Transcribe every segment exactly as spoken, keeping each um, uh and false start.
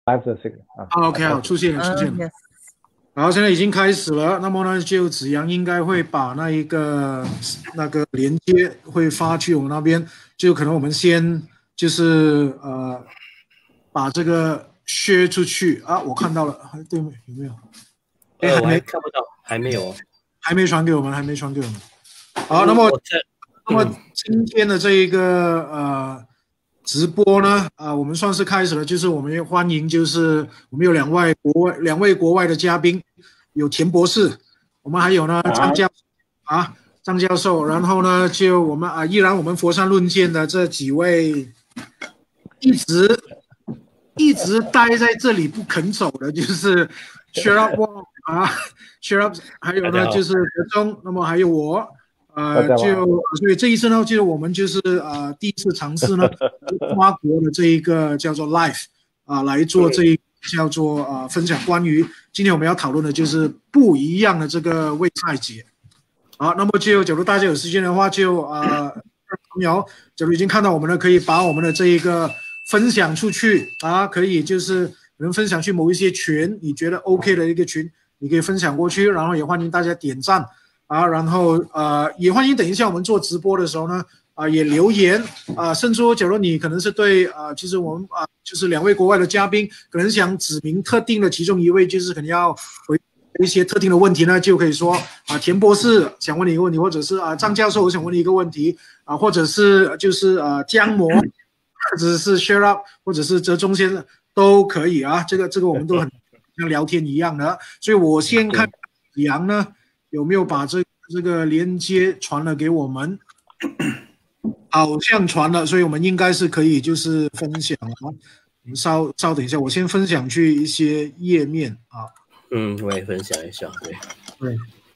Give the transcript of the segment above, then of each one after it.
live 的这个啊。 OK， 好，出现了，出现了。好，现在已经开始了。那么呢，就子阳应该会把那一个那个连接会发去我们那边，就可能我们先就是呃把这个 share 出去啊。我看到了，对没？有没有？ 哎，还没看不到，还没有， 还没传给我们，还没传给我们。好，那么那么今天的这一个呃。直播呢，啊、呃，我们算是开始了，就是我们欢迎，就是我们有两位国外两位国外的嘉宾，有田博士，我们还有呢张教啊张教授，然后呢就我们啊依然我们佛山论剑的这几位一直一直待在这里不肯走的，就是 Sherlock Wong 啊 Sherlock， 还有呢就是德中，那么还有我。呃，就所以这一次呢，就是我们就是呃第一次尝试呢，跨国的这一个叫做 live 啊、呃、来做这一个叫做呃分享关于今天我们要讨论的就是不一样的这个卫赛节。好，那么就假如大家有时间的话就，就呃朋友，假如已经看到我们了，可以把我们的这一个分享出去啊，可以就是可能分享去某一些群，你觉得 OK 的一个群，你可以分享过去，然后也欢迎大家点赞。啊，然后呃，也欢迎等一下我们做直播的时候呢，啊、呃，也留言啊、呃，甚至假如你可能是对啊、呃，其实我们啊、呃，就是两位国外的嘉宾，可能想指明特定的其中一位，就是可能要回一些特定的问题呢，就可以说啊、呃，田博士想问你一个问题，或者是啊、呃，张教授我想问你一个问题啊、呃，或者是就是呃，江模，或者是 share up， 或者是哲中先生都可以啊，这个这个我们都很像聊天一样的，所以我先看杨呢。有没有把这这个连接传了给我们？好像传了，所以我们应该是可以就是分享了。我们稍稍等一下，我先分享去一些页面啊。 嗯，我也分享一下，对。 对。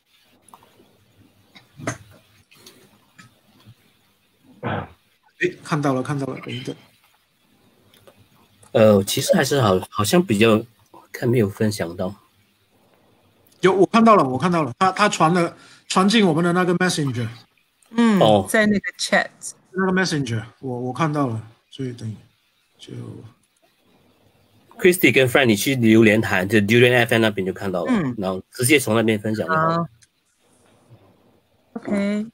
哎，看到了，看到了，等一等。 呃，其实还是好，好像比较看没有分享到。 有，我看到了，我看到了，他他传了传进我们的那个 messenger， 嗯，哦，在那个 chat 那个 messenger， 我我看到了，所以等就 Christy 跟 Frank 你去榴莲潭，就榴莲 F M 那边就看到了，嗯，然后直接从那边分享就好了。 OK，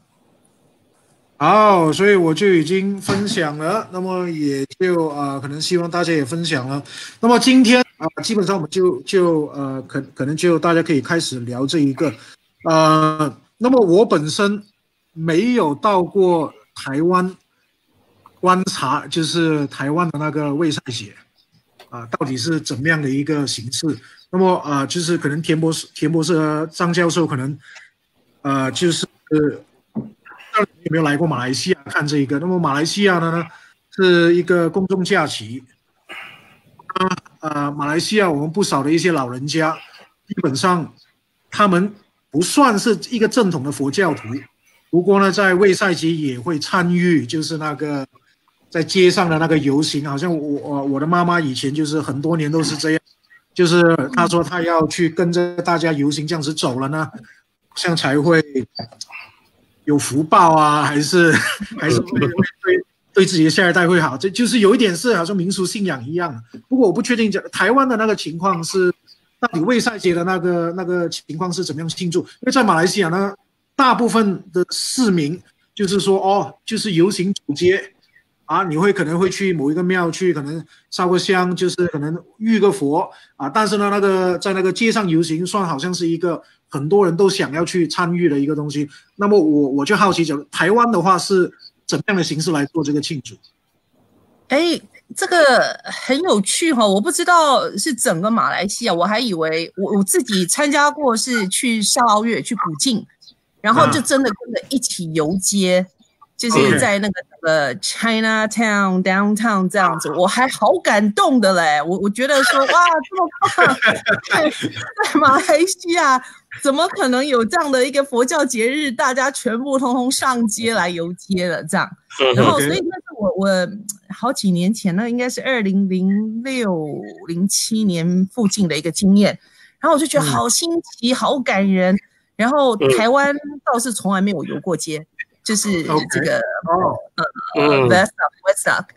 好，所以我就已经分享了，那么也就啊、呃，可能希望大家也分享了。那么今天啊、呃，基本上我们就就呃，可可能就大家可以开始聊这一个，呃，那么我本身没有到过台湾观察，就是台湾的那个卫赛节啊、呃，到底是怎么样的一个形式？那么啊、呃，就是可能田博士、田博士和张教授可能呃，就是。有没有来过马来西亚看这一个？那么马来西亚呢是一个公众假期，啊呃，马来西亚我们不少的一些老人家，基本上他们不算是一个正统的佛教徒，不过呢，在卫赛节也会参与，就是那个在街上的那个游行，好像我我我的妈妈以前就是很多年都是这样，就是她说她要去跟着大家游行这样子走了呢，这样才会。有福报啊，还是还是会对对自己的下一代会好，这就是有一点是好像民俗信仰一样。不过我不确定，台湾的那个情况是到底卫赛节的那个那个情况是怎么样庆祝？因为在马来西亚呢，大部分的市民就是说哦，就是游行走街啊，你会可能会去某一个庙去，可能烧个香，就是可能浴个佛啊。但是呢，那个在那个街上游行，算好像是一个。很多人都想要去参与的一个东西，那么我我就好奇，讲台湾的话是怎么样的形式来做这个庆祝？ 哎，这个很有趣哈、哦，我不知道是整个马来西亚，我还以为我我自己参加过是去沙捞越去古晋，然后就真的跟着一起游街。啊就是在那个那个 Chinatown downtown 这样子，我还好感动的嘞，我我觉得说哇这么棒，在在马来西亚怎么可能有这样的一个佛教节日，大家全部通通上街来游街了这样，然后所以那是我我好几年前，那应该是二零零六零七年附近的一个经验，然后我就觉得好新奇，好感人，然后台湾倒是从来没有游过街。就是这个呃 West West，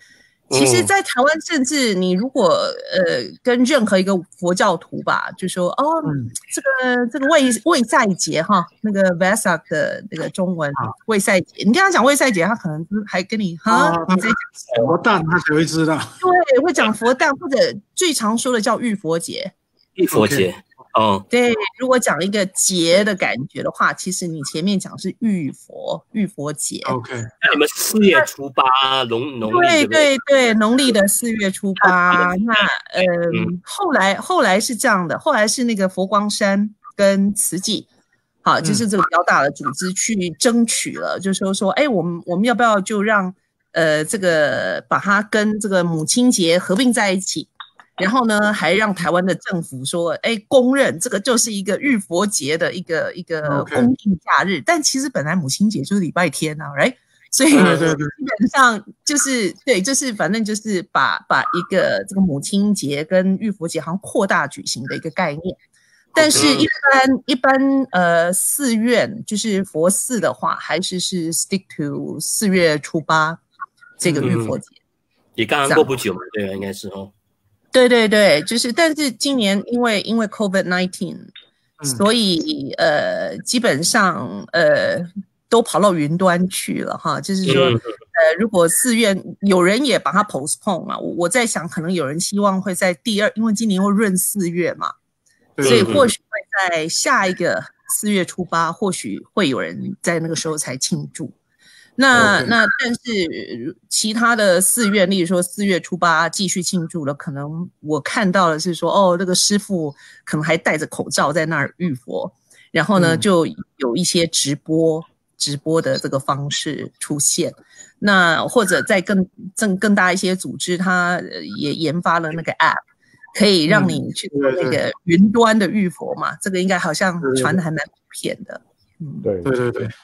其实，在台湾，甚至你如果呃跟任何一个佛教徒吧，就说哦，嗯、这个这个卫卫赛节哈，那个 Vesak 的那个中文卫赛节，你跟他讲卫赛节，他可能还跟你哈、啊，你在讲佛诞，他才会知道。 对，会讲佛诞，或者最常说的叫浴佛节。 浴佛节。Okay. 哦， 对，如果讲一个节的感觉的话，其实你前面讲是浴佛，浴佛节。 OK， 那你们四月初八农农历对对对，农历的四月初八。那呃、嗯，后来后来是这样的，后来是那个佛光山跟慈济，好，就是这个比较大的组织去争取了，嗯、就说说，哎，我们我们要不要就让呃这个把它跟这个母亲节合并在一起？然后呢，还让台湾的政府说，哎，公认这个就是一个浴佛节的一个一个公定假日。Okay. 但其实本来母亲节就是礼拜天啊 ，right？ 所以基本上就是对，就是反正就是把把一个这个母亲节跟浴佛节好像扩大举行的一个概念。但是一般、okay. 一般呃寺院就是佛寺的话，还是是 stick to 四月初八这个浴佛节。 嗯、也刚刚过不久嘛，对啊，应该是哦。 对对对，就是，但是今年因为因为 COVID 十九，嗯、所以呃，基本上呃都跑到云端去了哈。就是说，嗯、呃，如果寺院有人也把它 postpone 嘛，我我在想，可能有人希望会在第二，因为今年会闰四月嘛，嗯、所以或许会在下一个四月初八，或许会有人在那个时候才庆祝。那、okay. 那但是其他的寺院，例如说四月初八继续庆祝了，可能我看到的是说，哦，那个师父可能还戴着口罩在那儿浴佛，然后呢、嗯、就有一些直播直播的这个方式出现。那或者在更更更大一些组织，它也研发了那个 app， 可以让你去做那个云端的浴佛嘛，嗯、这个应该好像传的还蛮普遍的。 嗯，对对对对。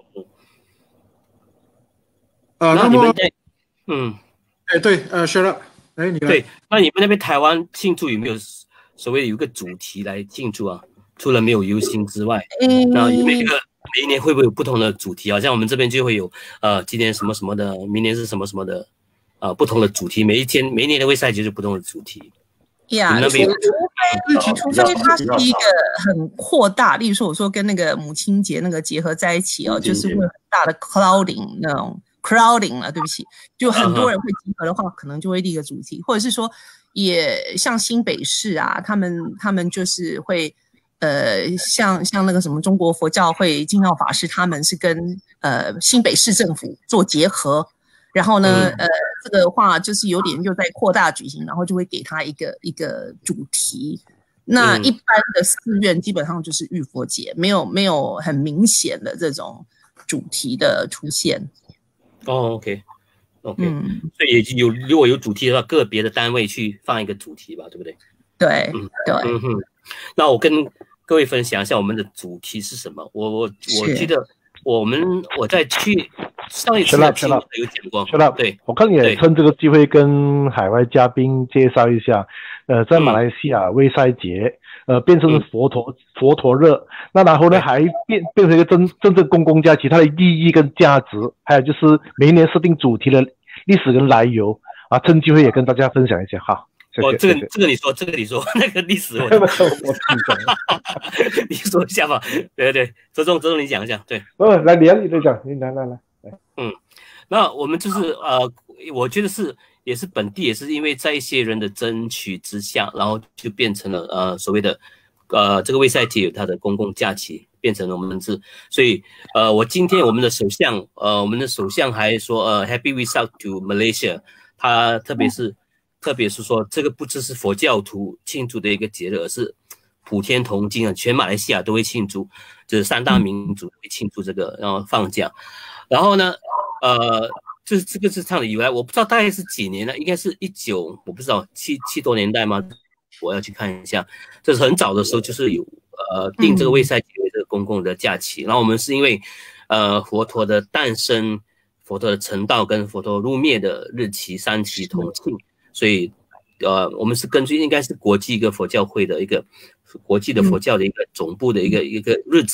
呃， 那你们在，嗯， 哎对，呃 ，shut up， 哎，你对，那你们那边台湾庆祝有没有所谓有一个主题来庆祝啊？除了没有游行之外，嗯，那每个每一年会不会有不同的主题啊？像我们这边就会有，呃，今年什么什么的，明年是什么什么的，呃，不同的主题，每一天每一年的卫赛节就不同的主题。 呀、yeah, ，除非除非它是一个很扩大，例如说我说跟那个母亲节那个结合在一起哦，就是会很大的 crowding 那种 crowding 了，对不起，就很多人会集合的话， uh-huh. 可能就会立个主题，或者是说也像新北市啊，他们他们就是会呃像像那个什么中国佛教会金耀法师，他们是跟呃新北市政府做结合。然后呢，嗯、呃，这个话就是有点又在扩大举行，然后就会给他一个一个主题。那一般的寺院基本上就是浴佛节，没有没有很明显的这种主题的出现。 哦 ，OK，OK，、okay. okay. 嗯、所以也有如果有主题的话，个别的单位去放一个主题吧，对不对？ 对，嗯、对。 嗯哼，那我跟各位分享一下我们的主题是什么。我我我记得我们我在去。上一次有讲过，对， 我看也趁这个机会跟海外嘉宾介绍一下，呃，在马来西亚卫赛节，呃，变成佛陀、嗯、佛陀日，那然后呢还变变成一个真真正公共假期，它的意义跟价值，还有就是每一年设定主题的历史跟来由啊，趁机会也跟大家分享一下哈。 哦，这个这个你说，这个你说，那个历史我我你说一下吧，对对对，周总周总你讲一下，对， 哦，来你你来讲，你来来来。 嗯，那我们就是呃，我觉得是也是本地也是因为在一些人的争取之下，然后就变成了呃所谓的呃这个卫赛节有它的公共假期，变成了我们是，所以呃我今天我们的首相呃我们的首相还说呃 Happy Wesak to Malaysia， 他特别是、嗯、特别是说这个不只是佛教徒庆祝的一个节日，而是普天同庆啊，全马来西亚都会庆祝，就是三大民族会庆祝这个，然后放假。然后呢，呃，就是这个是这样的以来，我不知道大概是几年了，应该是一九，我不知道七七多年代吗？我要去看一下。这是很早的时候，就是有呃定这个卫赛节为这个公共的假期。然后我们是因为呃佛陀的诞生、佛陀的成道跟佛陀入灭的日期三期同庆，所以呃我们是根据应该是国际一个佛教会的一个国际的佛教的一个总部的一个、嗯、一个日子。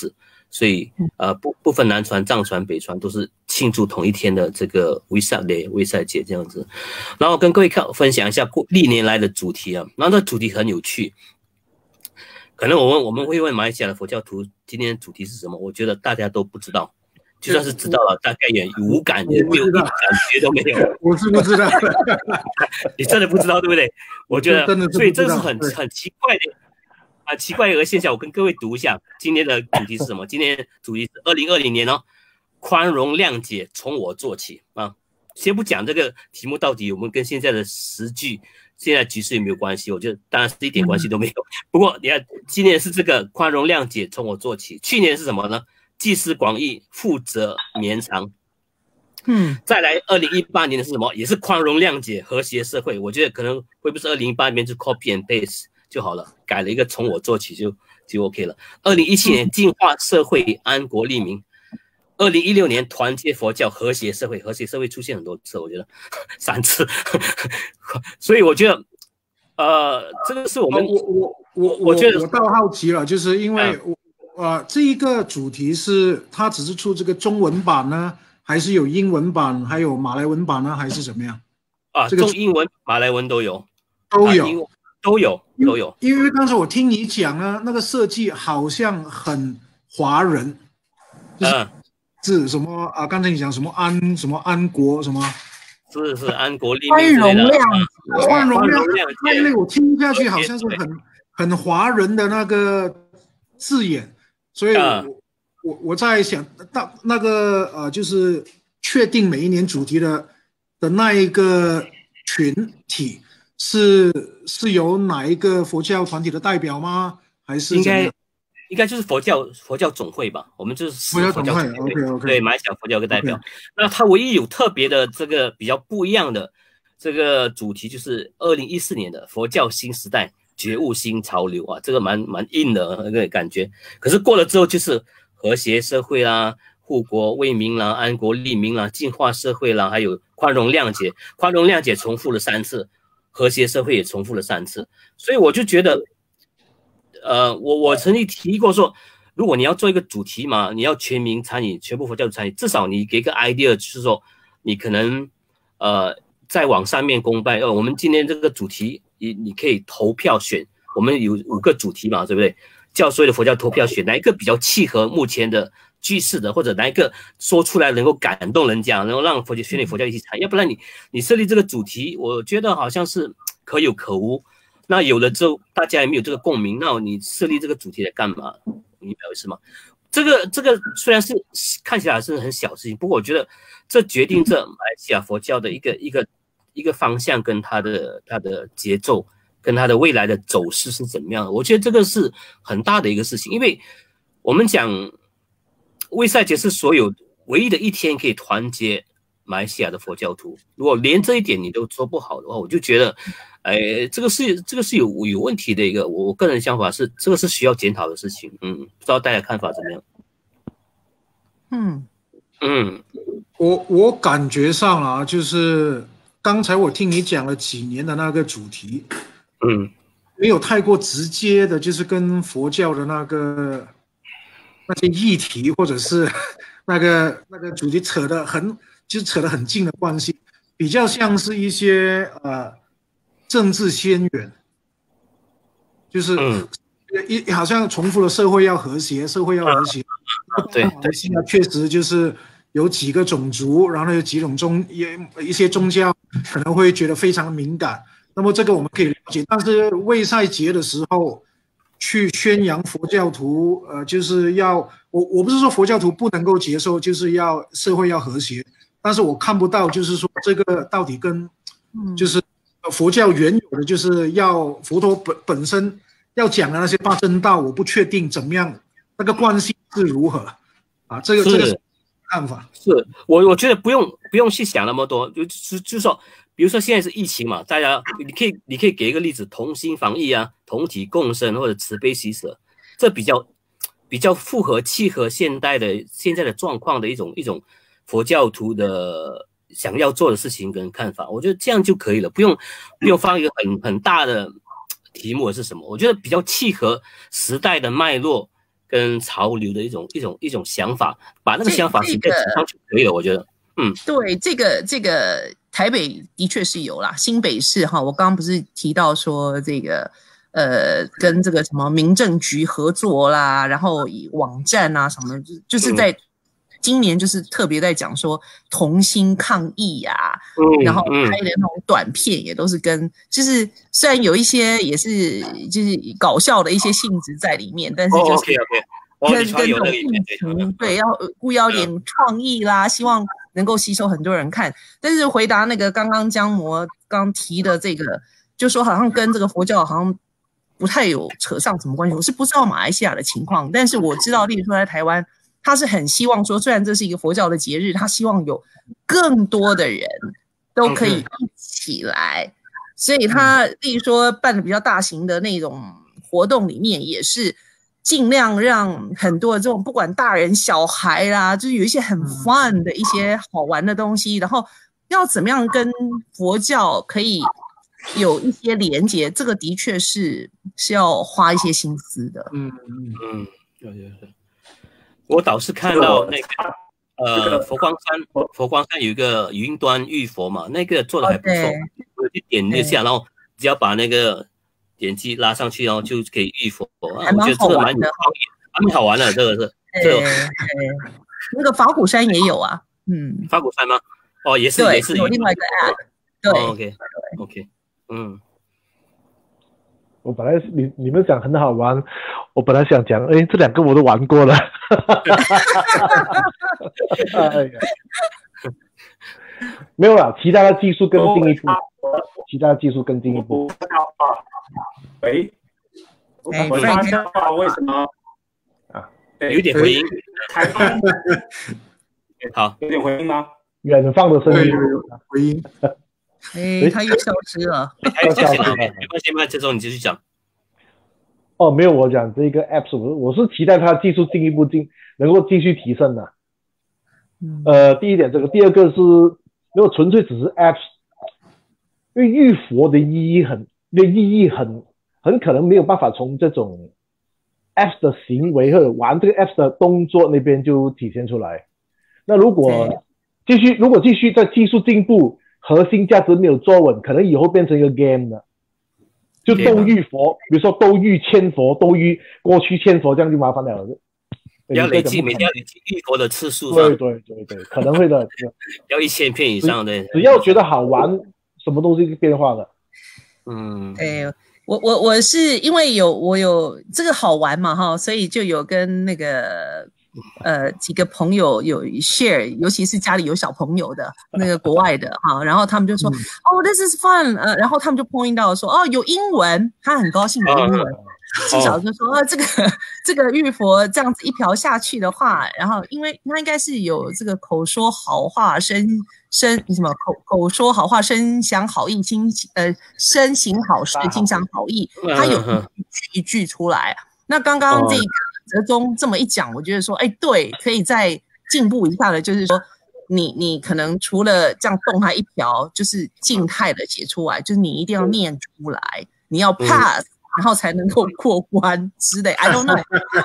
所以呃不不分南传、藏传、北传都是庆祝同一天的这个维赛的维赛节这样子。然后跟各位看分享一下过历年来的主题啊，然后这主题很有趣。可能我们我们会问马来西亚的佛教徒今天的主题是什么？我觉得大家都不知道，就算是知道了，大概也无感，也没有一点感觉都没有。 我是不知道， 你真的不知道对不对？我觉得，所以这是很很奇怪的啊、呃，奇怪的一个现象。我跟各位读一下今天的主题是什么？今天的主题是二零二零年哦，宽容谅解从我做起啊。先不讲这个题目到底有没有跟现在的时局、现在局势有没有关系，我觉得当然是一点关系都没有。不过你看，今年是这个宽容谅解从我做起，去年是什么呢？集思广益，富则绵长。 嗯， 再来二零一八年的是什么？也是宽容谅解，和谐社会。我觉得可能会不是二零一八年就 copy and paste 就好了，改了一个从我做起就就 OK 了。二零一七年净化社会，安国利民。二零一六年团结佛教，和谐社会，和谐社会出现很多次，我觉得三次，所以我觉得，呃，这个是我们， 我我我我觉得我倒好奇了，就是因为我呃这一个主题是它只是出这个中文版呢，还是有英文版，还有马来文版呢，还是怎么样？ 啊，这个中英文、马来文都有， 都有， 啊、都有，都有。 因为刚才我听你讲呢，那个设计好像很华人，就是。嗯是什么啊？刚才你讲什么安什么安国什么？ 是是安国利民宽容谅解， 宽容谅解。那我听下去好像是很很华人的那个字眼，所以我、啊、我我在想，到那个呃，就是确定每一年主题的的那一个群体是是由哪一个佛教团体的代表吗？还是应该？应该就是佛教佛教总会吧，我们就是佛教总会 ，OK OK， 对，马来西亚佛教一个代表。Okay. 那它唯一有特别的这个比较不一样的这个主题，就是二零一四年的佛教新时代觉悟新潮流啊，这个蛮蛮硬的那个感觉。可是过了之后就是和谐社会啦、护国为民啦、安国利民啦、净化社会啦，还有宽容谅解。宽容谅解重复了三次，和谐社会也重复了三次，所以我就觉得。呃，我我曾经提过说，如果你要做一个主题嘛，你要全民参与，全部佛教参与，至少你给个 idea， 就是说，你可能呃在网上面公拜，呃，我们今天这个主题，你你可以投票选，我们有五个主题嘛，对不对？叫所有的佛教投票选哪一个比较契合目前的局势的，或者哪一个说出来能够感动人家，能够让佛教宣传佛教一起参与，要不然你你设立这个主题，我觉得好像是可有可无。那有了之后，大家也没有这个共鸣，那你设立这个主题来干嘛？你明白我意思吗？这个这个虽然是看起来是很小事情，不过我觉得这决定着马来西亚佛教的一个一个一个方向跟它的它的节奏，跟它的未来的走势是怎么样的。我觉得这个是很大的一个事情，因为我们讲卫赛节是所有唯一的一天可以团结马来西亚的佛教徒，如果连这一点你都做不好的话，我就觉得。哎，这个是这个是有有问题的一个，我个人想法是，这个是需要检讨的事情。嗯，不知道大家看法怎么样？ 嗯嗯，我我感觉上啊，就是刚才我听你讲了几年的那个主题， 嗯， 没有太过直接的，就是跟佛教的那个那些议题或者是那个那个主题扯得很，就是扯得很近的关系，比较像是一些呃。政治先源，就是一、嗯、好像重复了社会要和谐，社会要和谐。 啊、对， 马来西亚确实就是有几个种族，然后有几种宗一些宗教可能会觉得非常敏感。那么这个我们可以了解，但是卫赛节的时候去宣扬佛教徒，呃，就是要我我不是说佛教徒不能够接受，就是要社会要和谐，但是我看不到就是说这个到底跟就是。佛教原有的就是要佛陀本本身要讲的那些八正道，我不确定怎么样，那个关系是如何啊？这个这个是看法。 是我我觉得不用不用去想那么多，就就就说，比如说现在是疫情嘛，大家你可以你可以给一个例子，同心防疫啊，同体共生或者慈悲喜舍，这比较比较符合契合现代的现在的状况的一种一种佛教徒的。想要做的事情跟看法，我觉得这样就可以了，不用不用放一个很很大的题目是什么？我觉得比较契合时代的脉络跟潮流的一种一种一种想法，把那个想法写在纸上就可以了，我觉得。嗯， 对，这个这个台北的确是有啦，新北市哈，我刚刚不是提到说这个呃跟这个什么民政局合作啦，然后以网站啊什么，就是在今年就是特别在讲说同心抗疫呀、啊嗯，然后拍的那种短片也都是跟就是虽然有一些也是就是搞笑的一些性质在里面，但是就是。 哦 okay, okay. 跟跟这种疫情，对，要故意要点创意啦，希望能够吸收很多人看。但是回答那个刚刚江模刚提的这个，就说好像跟这个佛教好像不太有扯上什么关系。我是不知道马来西亚的情况，但是我知道，例如说在台湾，他是很希望说，虽然这是一个佛教的节日，他希望有更多的人都可以一起来，所以他例如说办的比较大型的那种活动里面也是。尽量让很多这种不管大人小孩啦，就是有一些很 fun 的一些好玩的东西，然后要怎么样跟佛教可以有一些连结，这个的确是是要花一些心思的。 嗯嗯嗯，对对对。我倒是看到那个呃佛光山，佛光山有一个云端浴佛嘛，那个做的还不错，我去点一下，然后只要把那个。点击拉上去，然后就可以浴佛，啊、我觉得这个蛮有创意，蛮好玩的。这个是，这个那个法鼓山也有啊，嗯， 法鼓山吗？哦，也是，也是有另外一个 app， 对、 哦、，OK，OK，、okay, okay, 嗯， 我本来你你们讲很好玩，我本来想讲，哎，这两个我都玩过了，哎呀，没有啦，其他的技术更进一步，其他的技术更进一步。 喂， 哎， 我发现为什么啊？有点回音， 台湾好， 有点回音吗？ 远方的声音， 回音。 哎，他又消失了。 哎，消失了，没关系，没关系，这时候你继续讲。 哦，没有，我讲这个 app， 我我是期待它技术进一步进，能够继续提升的。嗯、呃，第一点，这个，第二个是，如果纯粹只是 app， 因为浴佛的意义很，的意义很。很可能没有办法从这种 apps 的行为或者玩这个 apps 的动作那边就体现出来。那如果继续，如果继续在技术进步，核心价值没有做稳，可能以后变成一个 game 了。就斗浴佛，比如说斗浴千佛、斗浴过去千佛，这样就麻烦了。 要累计，每天要累计浴佛的次数。 对对对对，可能会的。 要一千片以上的。 只要觉得好玩，什么东西变化的。 嗯， 对。我我我是因为有我有这个好玩嘛哈，所以就有跟那个呃几个朋友有 share， 尤其是家里有小朋友的那个国外的哈，然后他们就说、嗯、哦 this is fun， 呃，然后他们就 point 到说哦有英文，他很高兴有英文，至少就说、哦、这个这个浴佛这样子一瓢下去的话，然后因为他应该是有这个口说好话声。声什么口口说好话，声想好意，心呃身行好事，心想好意，他有一句一句出来。那刚刚这个哲宗这么一讲，我觉得说，哎，对，可以再进步一下的，就是说，你你可能除了这样动它一瓢，就是静态的写出来，就是你一定要念出来，你要 pass，、嗯、然后才能够过关之类。I don't know，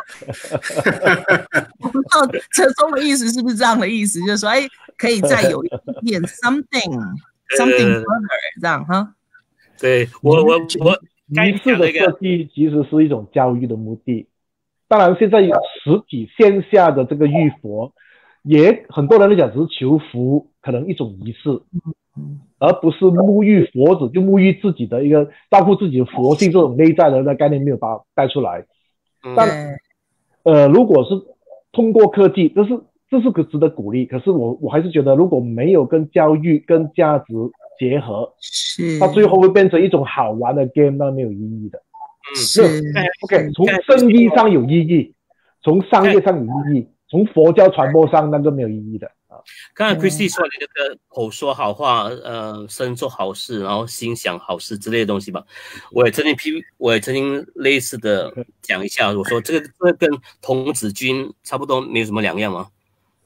我不知道哲宗的意思是不是这样的意思，就是说，哎。可以再有一点 something something further 这样哈。 对我我我仪式的设计其实是一种教育的目的。当然，现在有实体线下的这个浴佛，也很多人来讲只是求福，可能一种仪式，而不是沐浴佛子，就沐浴自己的一个照顾自己的佛性这种内在的概念没有把它带出来。但呃，如果是通过科技，这是。这是个值得鼓励，可是我我还是觉得，如果没有跟教育、跟价值结合， 是， 它最后会变成一种好玩的 game， 那没有意义的。 嗯， 是。 OK， 从生意上有意义，从商业上有意义，从佛教传播上那个没有意义的啊。 刚才 Christy 说的那个口说好话，呃，身做好事，然后心想好事之类的东西吧，我也曾经批，我也曾经类似的讲一下，我说这个这个跟童子军差不多，没有什么两样吗？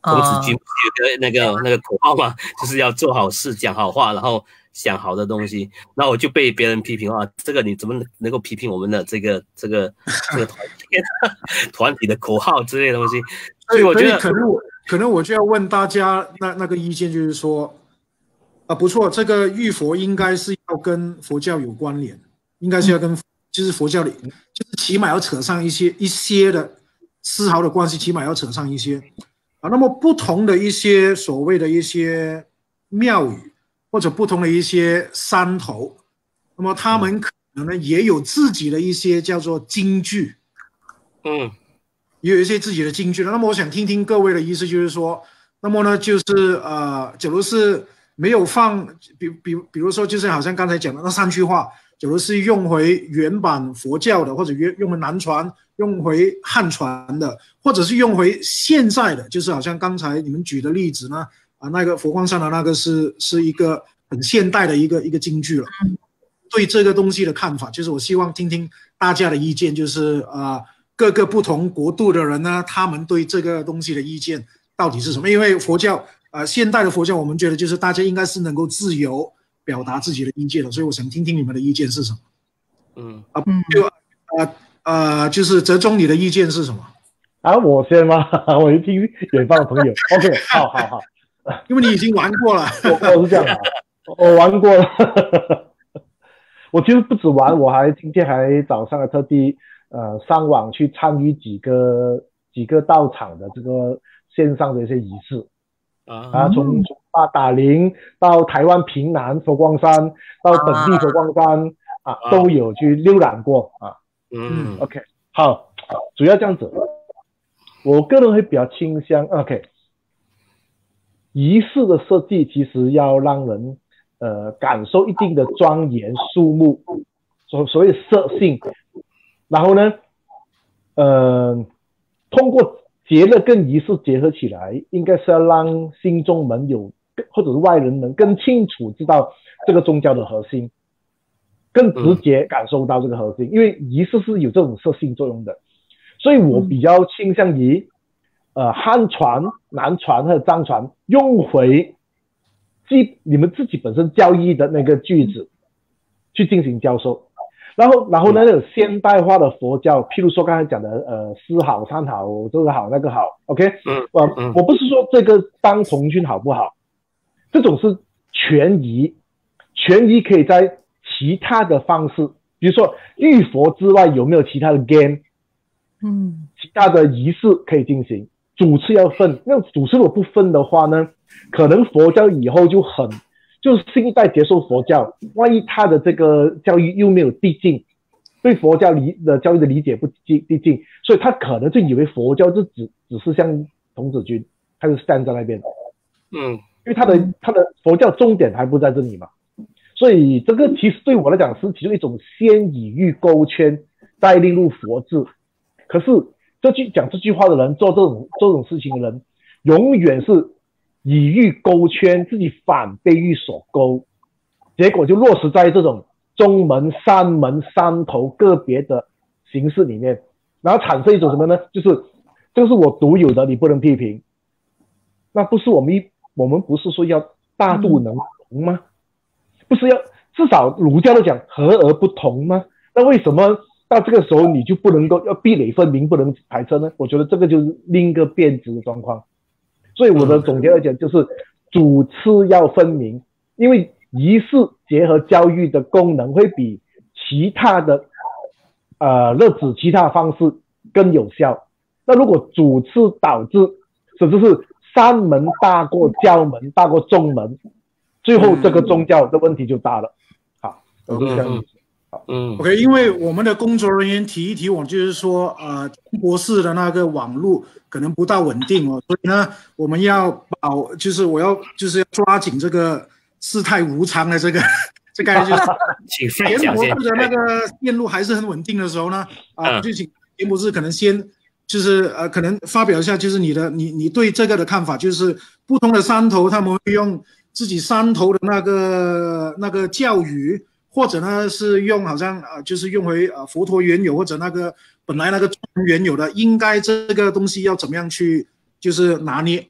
孔子君有个那个那个口号嘛，就是要做好事、讲好话，然后想好的东西。然后我就被别人批评啊，这个你怎么能够批评我们的这个这个这个团体团体的口号之类的东西？所以我觉得可能我可能我就要问大家那那个意见，就是说，啊，不错，这个浴佛应该是要跟佛教有关联，应该是要跟就是佛教里，就是起码要扯上一些一些的丝毫的关系，起码要扯上一些。啊，那么不同的一些所谓的一些庙宇或者不同的一些山头，那么他们可能呢也有自己的一些叫做金句， 嗯， 也有一些自己的金句的。那么我想听听各位的意思，就是说，那么呢就是呃，假如是没有放，比比比如说就是好像刚才讲的那三句话，假如是用回原版佛教的，或者用回南传。用回汉传的，或者是用回现在的，就是好像刚才你们举的例子呢，啊，那个佛光山的那个是是一个很现代的一个一个金句了。对这个东西的看法，就是我希望听听大家的意见，就是啊、呃，各个不同国度的人呢，他们对这个东西的意见到底是什么？因为佛教，呃，现代的佛教，我们觉得就是大家应该是能够自由表达自己的意见的，所以我想听听你们的意见是什么。 嗯啊，就呃。呃，就是哲中，你的意见是什么？ 啊，我先吗？我一听远方的朋友 ，OK， 好好好， 因为你已经玩过了， 我, 我是这样啊，我玩过了，我其实不止玩，我还今天还早上还特地呃上网去参与几个几个道场的这个线上的一些仪式啊，从从八达岭到台湾平南佛光山，到本地佛光山啊，都有去浏览过啊。 嗯 ，OK， 好，主要这样子，我个人会比较倾向 ，OK， 仪式的设计其实要让人呃感受一定的庄严肃穆，所所谓色性，然后呢，呃，通过节日跟仪式结合起来，应该是要让心中们有或者是外人能更清楚知道这个宗教的核心。更直接感受到这个核心，因为仪式是有这种色性作用的，所以我比较倾向于，呃，汉传、南传和藏传用回基你们自己本身教义的那个句子去进行教授，然后然后呢，有现代化的佛教，譬如说刚才讲的，呃，思好、三好，这个好那个好 ，OK， 呃，我不是说这个当童军好不好，这种是权宜，权宜可以在其他的方式，比如说浴佛之外有没有其他的 game， 嗯， 其他的仪式可以进行，主次要分，那主次如果不分的话呢，可能佛教以后就很就是新一代接受佛教，万一他的这个教育又没有递进，对佛教理的教育的理解不递进，所以他可能就以为佛教就只只是像童子军，他就站在那边， 嗯， 因为他的他的佛教重点还不在这里嘛。所以这个其实对我来讲是其中一种先以欲勾圈，再令入佛智。可是这句讲这句话的人，做这种这种事情的人，永远是以欲勾圈，自己反被欲所勾，结果就落实在这种中门、山门、山头个别的形式里面，然后产生一种什么呢？就是这个是我独有的，你不能批评。那不是我们一我们不是说要大度能容吗？不是要至少儒家都讲和而不同吗？那为什么到这个时候你就不能够要壁垒分明，不能排斥呢？我觉得这个就是另一个变质的状况。所以我的总结来讲就是主次要分明，因为仪式结合教育的功能会比其他的呃日子其他方式更有效。那如果主次导致甚至是山门大过教门大过宗门，最后这个宗教的问题就大了。好，我就这样子。 嗯 ，OK， 因为我们的工作人员提一提我，就是说，呃，博士的那个网络可能不大稳定哦，所以呢，我们要保，就是我要就是要抓紧这个事态无常的这个这个就是严博士的那个线路还是很稳定的时候呢，啊，就请严博士可能先就是呃，可能发表一下，就是你的你你对这个的看法，就是不同的山头他们会用自己山头的那个那个教语，或者呢是用好像呃就是用回呃佛陀原有或者那个本来那个原有的，应该这个东西要怎么样去就是拿捏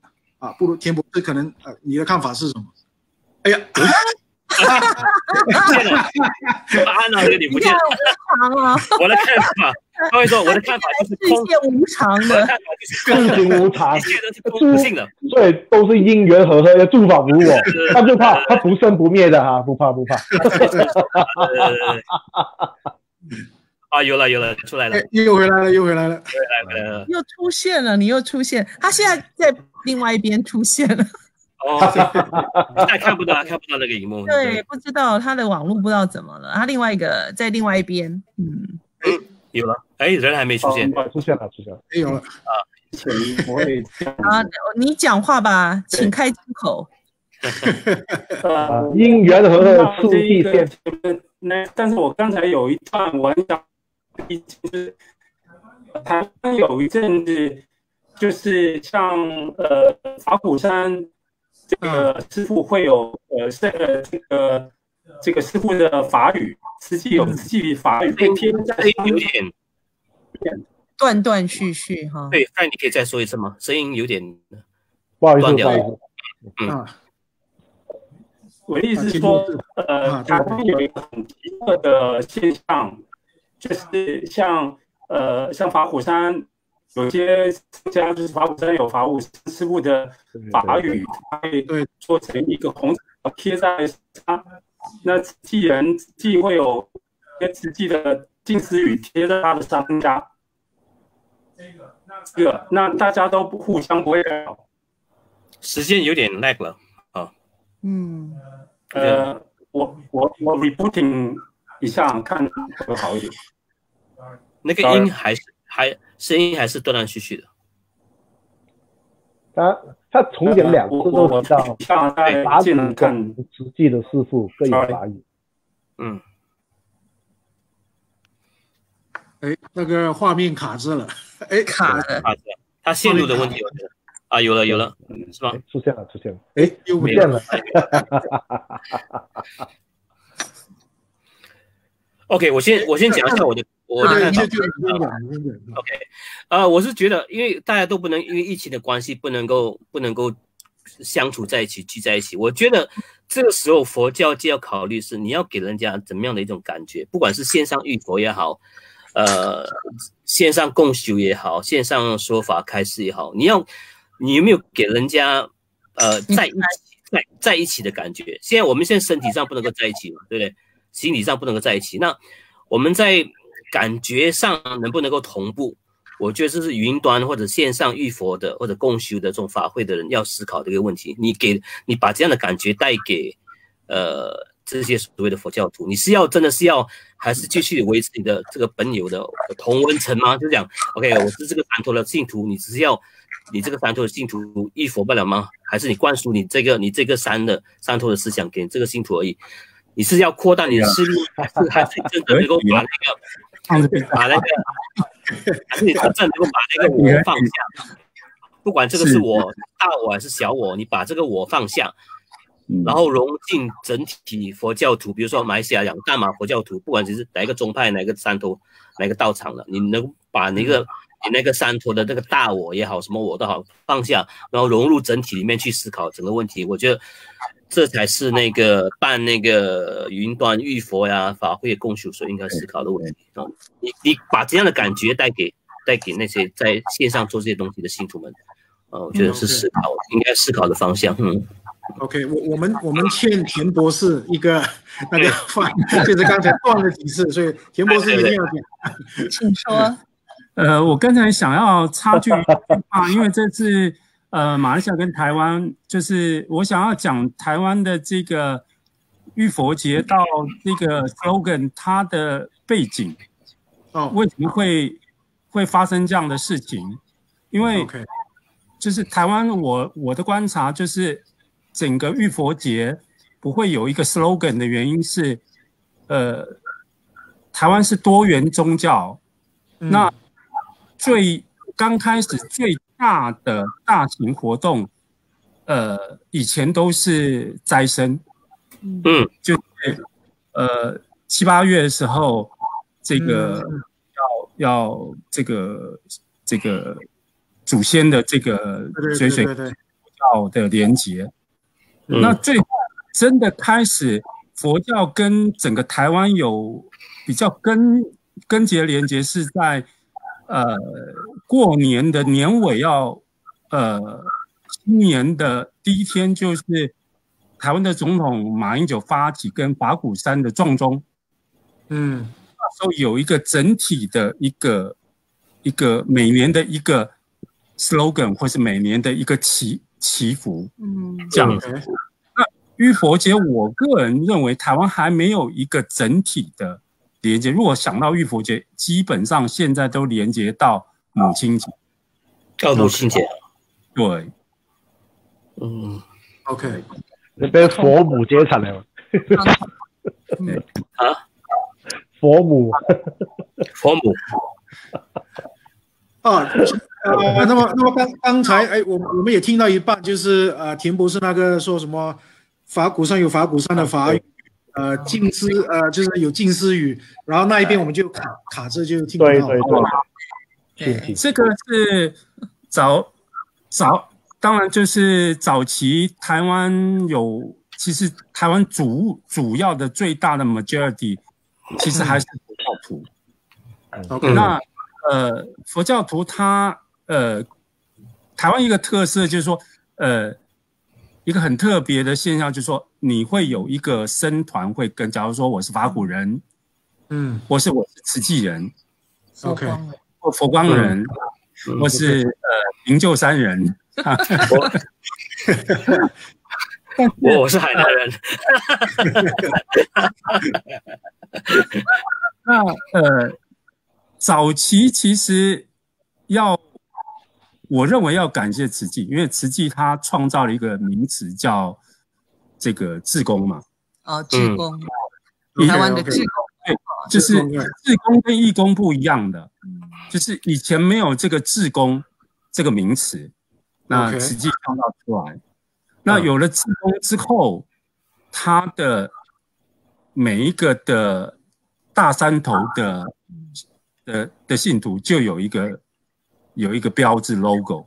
啊，不如田博士可能呃，你的看法是什么？哎呀， 不见了，答案呢？你不见了。我的看法，各位说，我的看法就是世界无常的， 事情无常， 一切都是空性的， 所以都是因缘和合，要诸法无我，他就怕他不生不灭的哈，不怕不怕。 啊，有了有了，出来了， 又回来了，又回来了， 回来了， 又出现了，你又出现，他现在在另外一边出现了。 哦，现在看不到，看不到那个荧幕。 对，不知道他的网络不知道怎么了，他另外一个在另外一边，嗯， 有了，哎，人还没出现， 出现了，出现了， 哎，有了啊，我也啊，你讲话吧，请开金口。 呃， 因缘和合出地线。 那但是我刚才有一段我很想，就是台湾有一阵子，就是像呃法鼓山这个师父会有呃这个这个这个师父的法语，实际有实际法语会贴在有点断断续续哈。 对，那你可以再说一次吗？声音有点不好意思， 断掉不好意思。 嗯。 我的意思是说，呃，台湾有一个很奇特的现象，就是像呃像法鼓山有些家就是法鼓山有法鼓师父的法语，他会做成一个红纸贴在他，那既然既会有一些实际的近似语贴在他的商家，这个那大家都不互相不会干扰， 时间有点 lag 了啊， 嗯。 呃，我我我 rebooting 一下，看会不会好一点。 那个音还是还声音还是断断续续的。 他他重点两次都提到法语跟实际的师傅各有法语。 嗯。 哎，那个画面卡着了，哎，卡了， 卡着，他线路的问题，我觉得。啊，有了有了，是吧？ 出现了出现了，哎，又不见了。 OK， 我先我先讲一下我的我的看法。OK， 呃，我是觉得，因为大家都不能因为疫情的关系，不能够不能够相处在一起，聚在一起。我觉得这个时候佛教就要考虑是你要给人家怎么样的一种感觉，不管是线上浴佛也好，呃，线上共修也好，线上说法开示也好，你要。你有没有给人家呃在一起在在一起的感觉？现在我们现在身体上不能够在一起嘛，对不对？心理上不能够在一起，那我们在感觉上能不能够同步？我觉得这是云端或者线上遇佛的或者共修的这种法会的人要思考的一个问题。你给你把这样的感觉带给呃这些所谓的佛教徒，你是要真的是要还是继续维持你的这个本有的同温层吗？就讲 OK， 我是这个山头的信徒，你只是要。你这个山头的信徒遇佛不了吗？还是你灌输你这个你这个山的山头的思想给你这个信徒而已？你是要扩大你的势力，还是还是真的能够把那个把那个，还是你真正能够把那个我放下？不管这个是我大我还是小我，你把这个我放下，然后融进整体佛教徒，比如说马来西亚讲大马佛教徒，不管你是哪一个宗派、哪个山头、哪个道场的，你能把那个。你那个山头的那个大我也好，什么我都好，放下，然后融入整体里面去思考整个问题。我觉得这才是那个办那个云端遇佛呀、法会共修所应该思考的问题啊！你你把这样的感觉带给带给那些在线上做这些东西的信徒们，啊，我觉得是思考、嗯 okay. 应该思考的方向。嗯 ，OK， 我我们我们欠田博士一个那个饭，就是刚才断了几次，所以田博士一定要讲， 请说。 呃，我刚才想要插句话，因为这次呃马来西亚跟台湾，就是我想要讲台湾的这个浴佛节到这个 slogan 它的背景，哦，为什么会会发生这样的事情？因为就是台湾我我的观察就是整个浴佛节不会有一个 slogan 的原因是，呃，台湾是多元宗教，嗯、那最刚开始最大的大型活动，呃，以前都是斋生， 嗯， 就是呃七八月的时候，这个要要这个这个祖先的这个水水教的连结。嗯、那最后真的开始佛教跟整个台湾有比较根根结连结，是在呃过年的年尾要呃新年的第一天，就是台湾的总统马英九发起跟法鼓山的撞钟， 嗯， 那时候有一个整体的一个一个每年的一个 slogan 或是每年的一个祈祈福，嗯，这样子。那浴佛节，我个人认为台湾还没有一个整体的连接。如果想到浴佛节，基本上现在都连接到母亲节。 到母亲节， 对， 嗯 ，OK， 那边佛母节惨了。 啊， 佛母， 佛母。 啊，呃，那么，那么刚刚才，哎，我我们也听到一半，就是呃，田博士那个说什么法鼓山有法鼓山的法语，呃，近思，呃，就是有近思语，然后那一边我们就卡卡着就听不到。 对对对， 对，这个是早早，当然就是早期台湾有，其实台湾主主要的最大的 majority 其实还是佛教徒。 OK， 那呃，佛教徒他呃，台湾一个特色就是说，呃，一个很特别的现象就是说，你会有一个僧团会跟，假如说我是法鼓人， 嗯， 或是我是慈济人 ，OK， 或佛光人，嗯、或是呃灵鹫山人， 我我是海南人。 那呃。早期其实要，我认为要感谢慈济，因为慈济他创造了一个名词叫这个志工嘛。 哦，志工， 嗯、 台湾的志工， 对，就是志工跟义工不一样的，就是以前没有这个志工这个名词，那慈济创造出来，那有了志工之后，他的每一个的大山头的。的, 的信徒就有一个有一个标志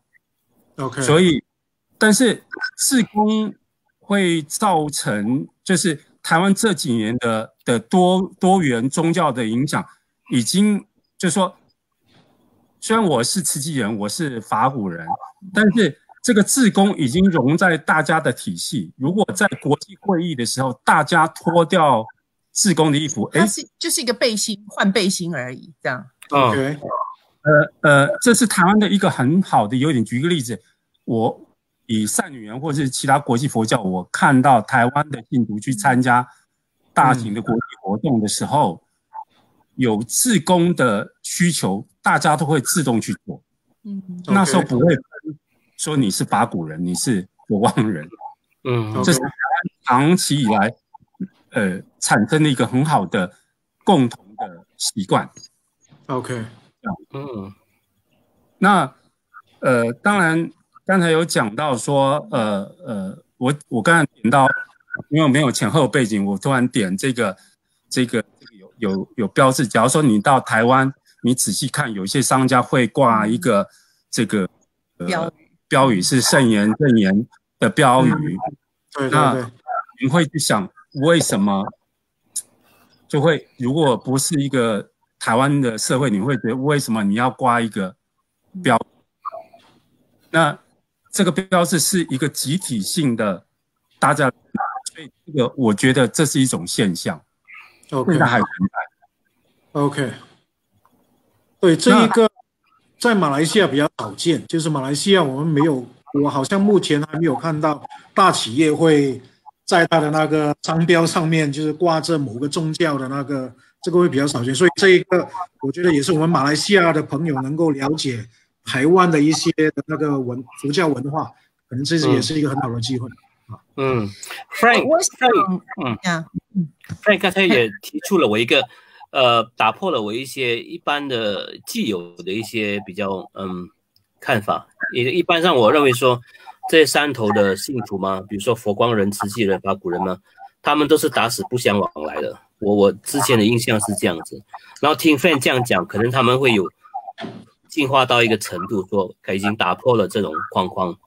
logo，OK， 所以但是志工会造成就是台湾这几年的的多多元宗教的影响，已经就是说，虽然我是慈济人，我是法鼓人，但是这个志工已经融在大家的体系。如果在国际会议的时候，大家脱掉志工的衣服， 它是就是一个背心换背心而已，这样。 OK， 呃呃，这是台湾的一个很好的优点。举一个例子，我以善女园或是其他国际佛教，我看到台湾的信徒去参加大型的国际活动的时候，嗯、有志工的需求，大家都会自动去做。嗯，那时候不会说你是法鼓人，你是佛光人。嗯，这是台湾长期以来。呃，产生了一个很好的共同的习惯。 OK， 嗯，那呃，当然刚才有讲到说，呃呃，我我刚才点到，因为我没有前后背景，我突然点这个这个有有有标志。假如说你到台湾，你仔细看，有些商家会挂一个这个呃标标语是圣言圣言的标语。 嗯、对对对， 那你会去想。为什么就会？如果不是一个台湾的社会，你会觉得为什么你要挂一个标？那这个标志是一个集体性的，大家，所以这个我觉得这是一种现象。 OK， 现在还存在。 OK， 对，这一个在马来西亚比较少见，就是马来西亚我们没有，我好像目前还没有看到大企业会。在他的那个商标上面，就是挂着某个宗教的那个，这个会比较少见，所以这一个我觉得也是我们马来西亚的朋友能够了解台湾的一些的那个文佛教文化，可能这是也是一个很好的机会。 嗯 ，Frank， Frank， 嗯嗯 ，Frank 刚才也提出了我一个，呃，打破了我一些一般的既有的一些比较嗯看法，也一般上我认为说。这些山头的信徒吗？比如说佛光人、慈济人、法鼓人吗？他们都是打死不相往来的。我我之前的印象是这样子，然后听 Frank 这样讲，可能他们会有进化到一个程度，说已经打破了这种框框，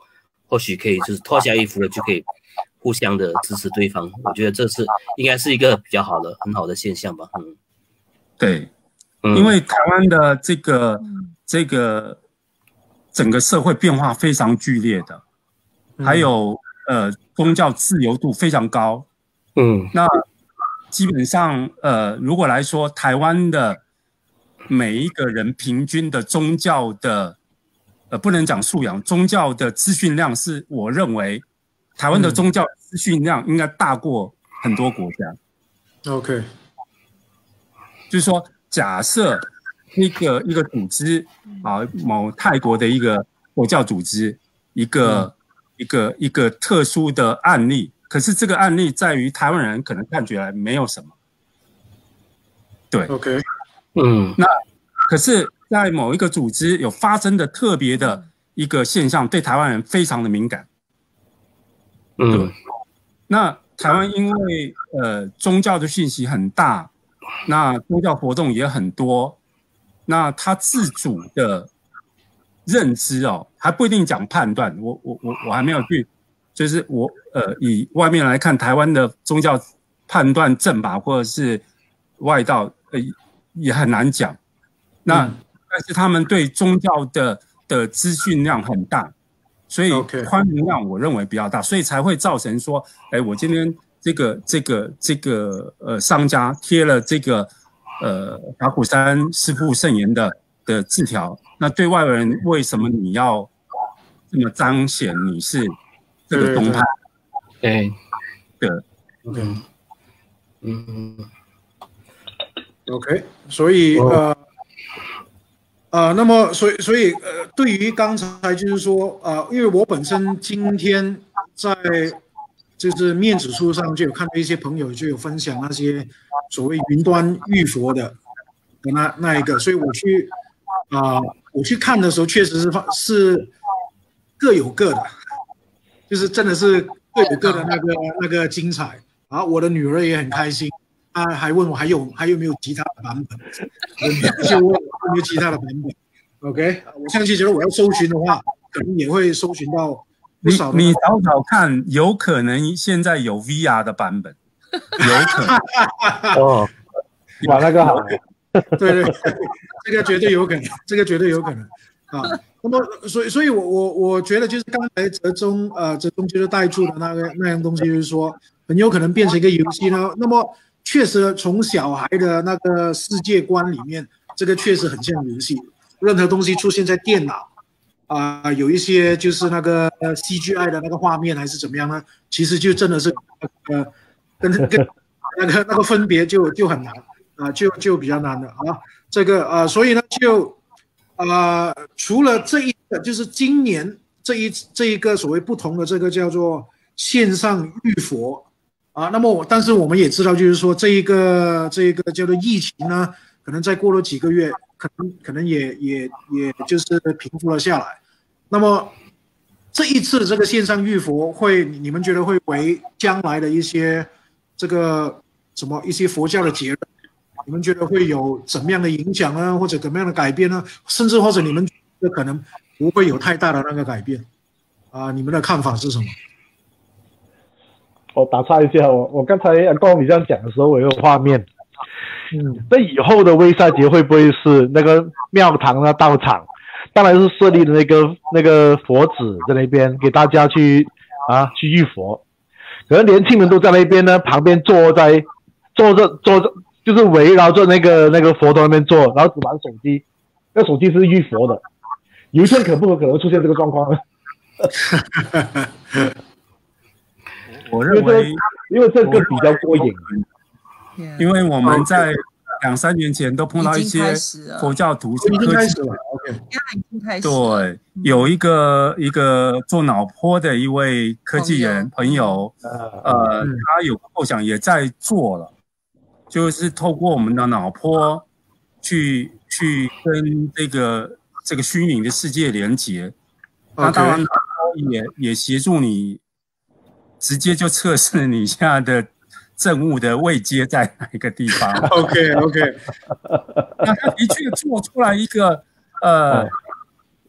或许可以就是脱下衣服了就可以互相的支持对方。我觉得这是应该是一个比较好的很好的现象吧。嗯， 对，嗯、因为台湾的这个、嗯、这个整个社会变化非常剧烈的，嗯、还有呃宗教自由度非常高。 嗯， 那基本上呃如果来说，台湾的每一个人平均的宗教的呃不能讲素养，宗教的资讯量是我认为台湾的宗教资讯量应该大过很多国家。 嗯、OK， 就是说，假设一个一个组织啊，某泰国的一个佛教组织，一个、嗯、一个一个特殊的案例，可是这个案例在于台湾人可能看起来没有什么。对 ，OK， 嗯，那可是，在某一个组织有发生的特别的一个现象，对台湾人非常的敏感。 嗯， 对，那台湾因为呃宗教的讯息很大，那宗教活动也很多，那他自主的认知哦，还不一定讲判断。我我我我还没有去，就是我呃以外面来看，台湾的宗教判断正法或者是外道，呃也很难讲。那、嗯、但是他们对宗教的的资讯量很大。所以宽容量我认为比较大，所以才会造成说，哎，我今天这个这个这个呃商家贴了这个呃法鼓山师父圣言的的字条，那对外人为什么你要这么彰显你是这个宗派？ 对， 对 ，OK， 嗯 ，OK， 所以呃。呃，那么所以所以呃，对于刚才就是说呃，因为我本身今天在就是面子书上就有看到一些朋友就有分享那些所谓云端浴佛的的那那一个，所以我去啊、呃、我去看的时候，确实是是各有各的，就是真的是各有各的那个那个精彩。然后我的女儿也很开心。他还问我还有还有没有其他的版本，就问我有没有其他的版本。OK， 我相信，觉得我要搜寻的话，可能也会搜寻到不少的。 你你找找看，有可能现在有 V R 的版本，有可能。 哦，哇，那个好。 对对，这个绝对有可能，这个绝对有可能啊。那么，所以所以我我我觉得就是刚才哲中呃哲中就是带出的那个那样东西，就是说很有可能变成一个游戏呢。那么。确实，从小孩的那个世界观里面，这个确实很像游戏。任何东西出现在电脑，啊、呃，有一些就是那个 C G I 的那个画面还是怎么样呢？其实就真的是，呃，跟跟那个那个分别就就很难啊、呃，就就比较难的啊。这个啊、呃，所以呢，就啊、呃，除了这一个，就是今年这一这一个所谓不同的这个叫做线上浴佛。啊，那么我，但是我们也知道，就是说这一个这一个叫做疫情呢，可能再过了几个月，可能可能也也也就是平复了下来。那么这一次这个线上浴佛会，你们觉得会为将来的一些这个什么一些佛教的节日，你们觉得会有怎么样的影响呢？或者怎么样的改变呢？甚至或者你们觉得可能不会有太大的那个改变？啊，你们的看法是什么？ 我打岔一下，我我刚才跟你这样讲的时候，我有画面。嗯，那以后的卫赛节会不会是那个庙堂的道场，当然是设立的那个那个佛纸在那边给大家去啊去浴佛，可能年轻人都在那边呢，旁边坐在坐着坐着就是围绕着那个那个佛头那边坐，然后只玩手机，那手机是浴佛的，有一天可不可能出现这个状况呢？ 我认为， 因为这个比较过瘾， 因为我们在两三年前都碰到一些佛教徒是科技，对，有一个一个做脑波的一位科技人朋友，呃，他有构想也在做了，就是透过我们的脑波去去跟这个这个虚拟的世界连接，那当然也也协助你。直接就测试你现在的政务的位阶在哪一个地方。 OK OK， 那他的确做出来一个呃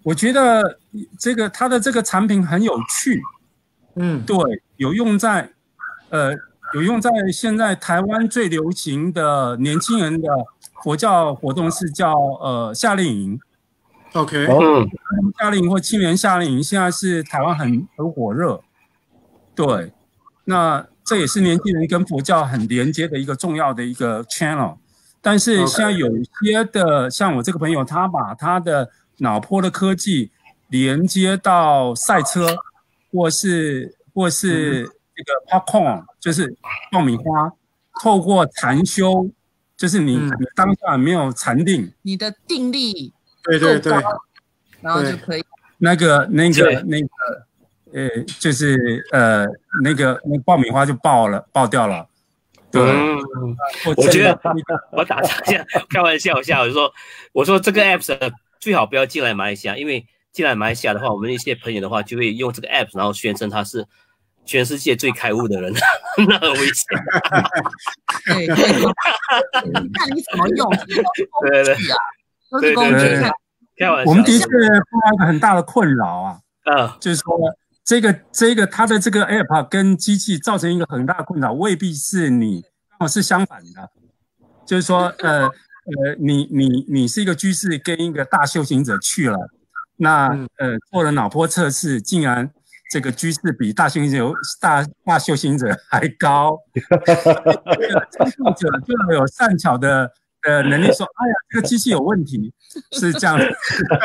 我觉得这个它的这个产品很有趣， 嗯， 对，有用在呃有用在现在台湾最流行的年轻人的佛教活动是叫呃夏令营。 OK， 嗯， 夏令营或青年夏令营现在是台湾很很火热，对，那这也是年轻人跟佛教很连接的一个重要的一个 channel。但是现在有一些的，像我这个朋友，他把他的脑波的科技连接到赛车，或是或是这个 popcorn， 就是爆米花，透过禅修，就是你、嗯、你当下没有禅定， 你的定力。 对对对， 然后就可以那个那个那个呃，就是呃那个那个爆米花就爆了，爆掉了。对， 嗯、我, 我觉得我打岔一下，开玩笑一下，我就说我说这个 app 最好不要进来马来西亚，因为进来马来西亚的话，我们一些朋友的话就会用这个 app， 然后宣称他是全世界最开悟的人，那很危险。 对对对，看你怎么用， 对对。 都是工具， 开玩笑。 我们的确碰到一个很大的困扰啊， 嗯， 就是说这个这个它的这个 app 跟机器造成一个很大的困扰，未必是你，刚好是相反的，就是说呃呃，你你你是一个居士跟一个大修行者去了，那呃做了脑波测试，竟然这个居士比大修行者大大修行者还高，这个操作者就有善巧的。呃，能力说，哎呀，这个机器有问题，是这样的。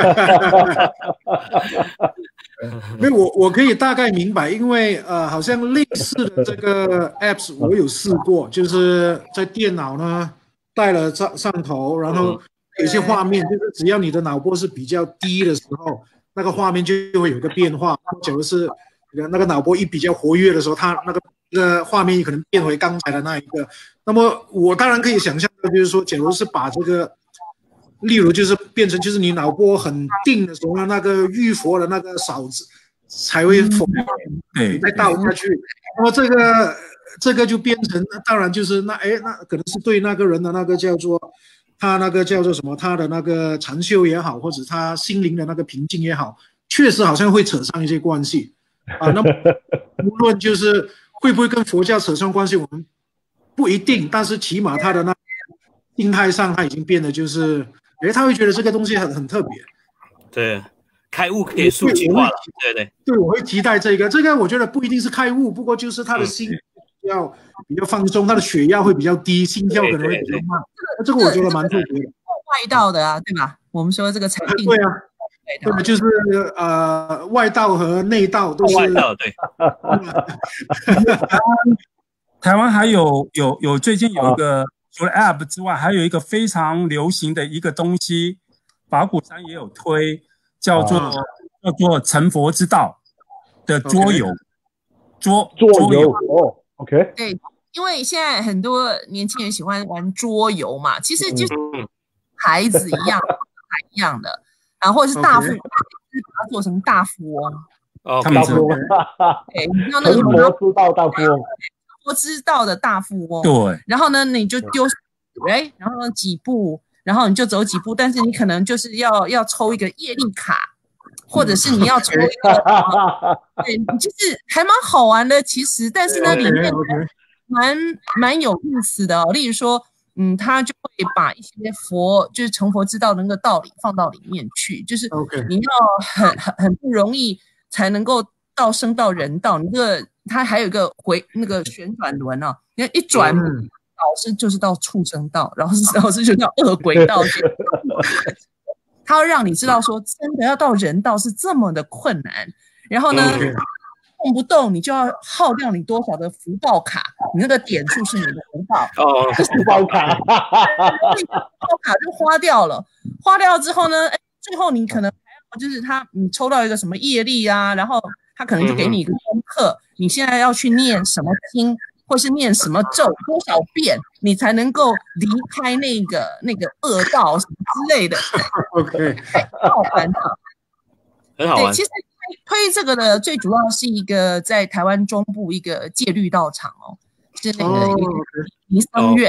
没有，我我可以大概明白，因为呃，好像类似的这个 apps 我有试过，就是在电脑呢带了上上头，然后有些画面就是只要你的脑波是比较低的时候，那个画面就会有个变化。假如是那个脑波一比较活跃的时候，它那个那个画面可能变回刚才的那一个。那么我当然可以想象的就是说，假如是把这个，例如就是变成就是你脑波很定的时候，那个浴佛的那个勺子才会否， 对， 再倒下去。那么这个这个就变成，当然就是那哎那可能是对那个人的那个叫做他那个叫做什么，他的那个禅修也好，或者他心灵的那个平静也好，确实好像会扯上一些关系啊。那么无论就是会不会跟佛教扯上关系，我们不一定，但是起码他的那心态上，他已经变得就是，哎，他会觉得这个东西很很特别。 对，开悟可以数据化了。对对对，我会期待这个。这个我觉得不一定是开悟，不过就是他的心比较、嗯、比较放松，他的血压会比较低，心跳可能会比较慢。这个我觉得蛮特别的。 外道的啊，对吧？我们说这个禅定。 对啊。对，就是呃，外道和内道都是。 外道对。 台湾还有有有最近有一个、啊、除了 App 之外，还有一个非常流行的一个东西，法鼓山也有推，叫做、啊、叫做成佛之道的桌游， okay. 桌桌游哦 ，OK， 对，因为现在很多年轻人喜欢玩桌游嘛，其实就是孩子一样，孩一样的，然后或者是大富翁， okay. 把它做成大富翁。 哦， 他们知道， 对，你知道那个成佛之道大富翁。 我知道的大富翁， 对， 然后呢，你就丢，哎，然后呢几步，然后你就走几步，但是你可能就是要要抽一个业力卡，或者是你要抽一个，对，就是还蛮好玩的，其实，但是呢，里面蛮蛮有意思的哦。例如说，嗯，他就会把一些佛，就是成佛之道的那个道理放到里面去，就是你要很很很不容易才能够到升到人道，你这个。它还有一个回那个旋转轮哦，你看一转，老师就是到畜生道，然后老师就到恶鬼道，他要让你知道说，真的要到人道是这么的困难。然后呢，动不动你就要耗掉你多少的福报卡，你那个点数是你的福报哦， 福报卡， 福报卡就花掉了，花掉之后呢，哎，最后你可能还要就是他你抽到一个什么业力啊，然后他可能就给你一个功课。嗯，你现在要去念什么经，或是念什么咒，多少遍，你才能够离开那个那个恶道什么之类的。 OK， 好玩的， 很好玩。 对，其实推这个的最主要是一个在台湾中部一个戒律道场哦，是那个尼僧院。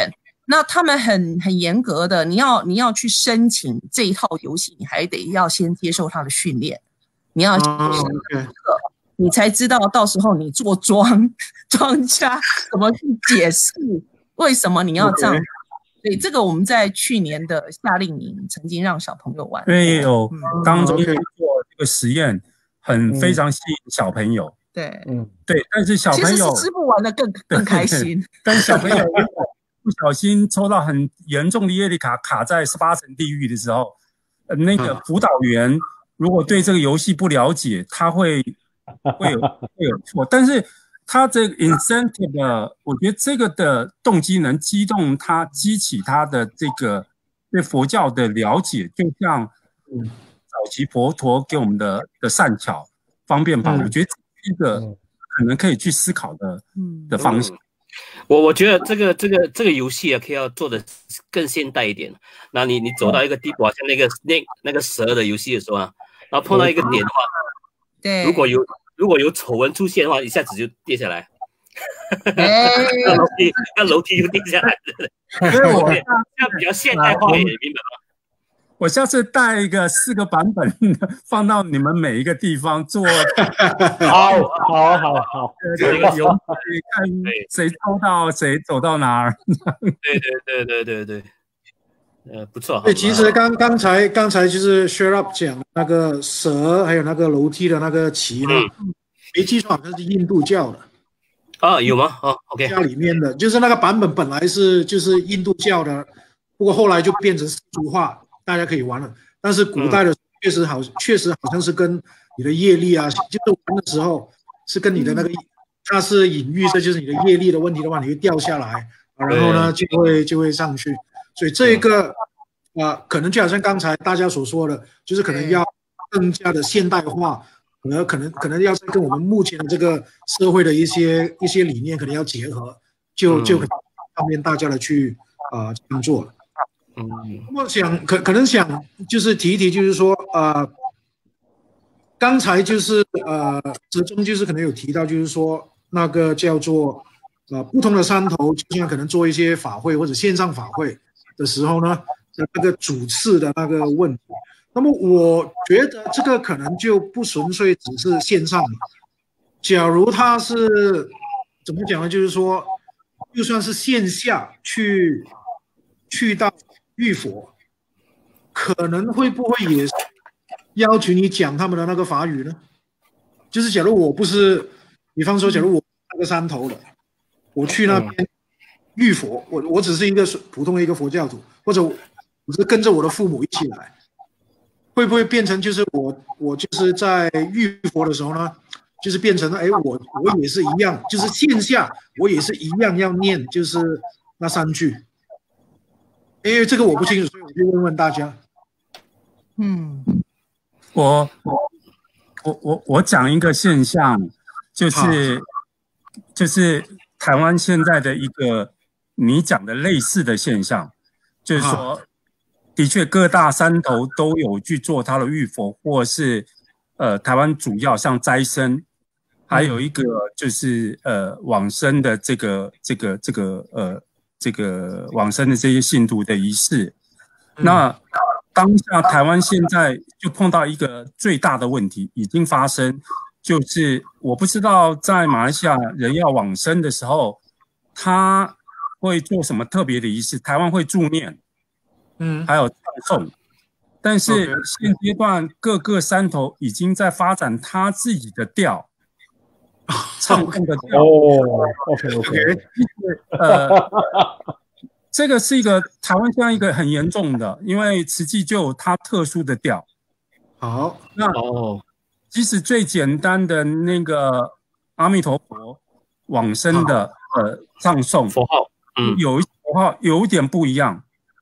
那他们很很严格的，你要你要去申请这一套游戏，你还得要先接受他的训练，你要先哦上 ，OK， 课，你才知道到时候你做庄庄家怎么去解释为什么你要这样。 OK 对，这个我们在去年的夏令营曾经让小朋友玩， 因为有嗯当中 OK 做这个实验，很非常吸引小朋友。 对， 嗯， 对，但是小其实是朋友师傅玩的更更开心。 但是小朋友如果不小心抽到很严重的业力卡，卡在十八层地狱的时候，呃那个辅导员如果对这个游戏不了解，他会会有会有错。但是他这个 incentive 的，我觉得这个的动机能激动他，激起他的这个对佛教的了解，就像早期佛陀给我们的的善巧方便法， 嗯我觉得这个可能可以去思考的嗯的方向。 我我觉得这个这个这个游戏啊，可以要做的更现代一点。那你你走到一个地步，好像那个那那个蛇的游戏的时候啊，然后碰到一个点的话， 对， 如果有如果有丑闻出现的话，一下子就跌下来， 哎， 那楼梯那楼梯就跌下来了。 所以我这样比较现代化一点，明白吗？ 我下次带一个四个版本放到你们每一个地方做， 好，好，好，好， 这个游戏看谁抽到谁走到哪儿。 对对对对对对，呃，不错。 对，其实刚刚才刚才就是 share up 讲那个蛇，还有那个楼梯的那个旗呢，没记错好像是印度教的。 啊，有吗？哦 ，OK， 家里面的就是那个版本本来是就是印度教的，不过后来就变成世俗化，大家可以玩了。但是古代的确实好，确实好像是跟你的业力啊，就是玩的时候是跟你的那个，它是隐喻这就是你的业力的问题的话，你会掉下来，然后呢就会就会上去。所以这个啊、呃，可能就好像刚才大家所说的，就是可能要更加的现代化。和可能可能要跟我们目前的这个社会的一些一些理念可能要结合，就就方便大家的去啊、呃、这样做了。 嗯， 我想可可能想就是提一提，就是说呃，刚才就是呃哲中就是可能有提到，就是说那个叫做呃不同的山头，就像可能做一些法会或者线上法会的时候呢，那个主次的那个问题。那么我觉得这个可能就不纯粹只是线上了。假如他是怎么讲呢？就是说，就算是线下去去到浴佛，可能会不会也是要求你讲他们的那个法语呢？就是假如我不是，比方说，假如我那个山头的，我去那边浴佛，我我只是一个普通的一个佛教徒，或者我是跟着我的父母一起来。会不会变成就是我我就是在浴佛的时候呢，就是变成哎我我也是一样，就是线下我也是一样要念就是那三句，因为这个我不清楚，所以我就问问大家。 嗯， 我我我我讲一个现象，就是就是台湾现在的一个你讲的类似的现象，就是说。的确，各大山头都有去做他的浴佛，或是呃，台湾主要像斋生，还有一个就是呃往生的这个这个这个呃这个往生的这些信徒的仪式。那当下台湾现在就碰到一个最大的问题已经发生，就是我不知道在马来西亚人要往生的时候，他会做什么特别的仪式？台湾会助念。 嗯， 还有唱诵，但是现阶段各个山头已经在发展他自己的调，唱诵的调。 哦 ，OK OK， 呃，这个是一个台湾现在一个很严重的，因为慈济就有它特殊的调。 好， 那哦， 即使最简单的那个阿弥陀佛往生的呃唱诵佛号，嗯， 有一佛号有一点不一样。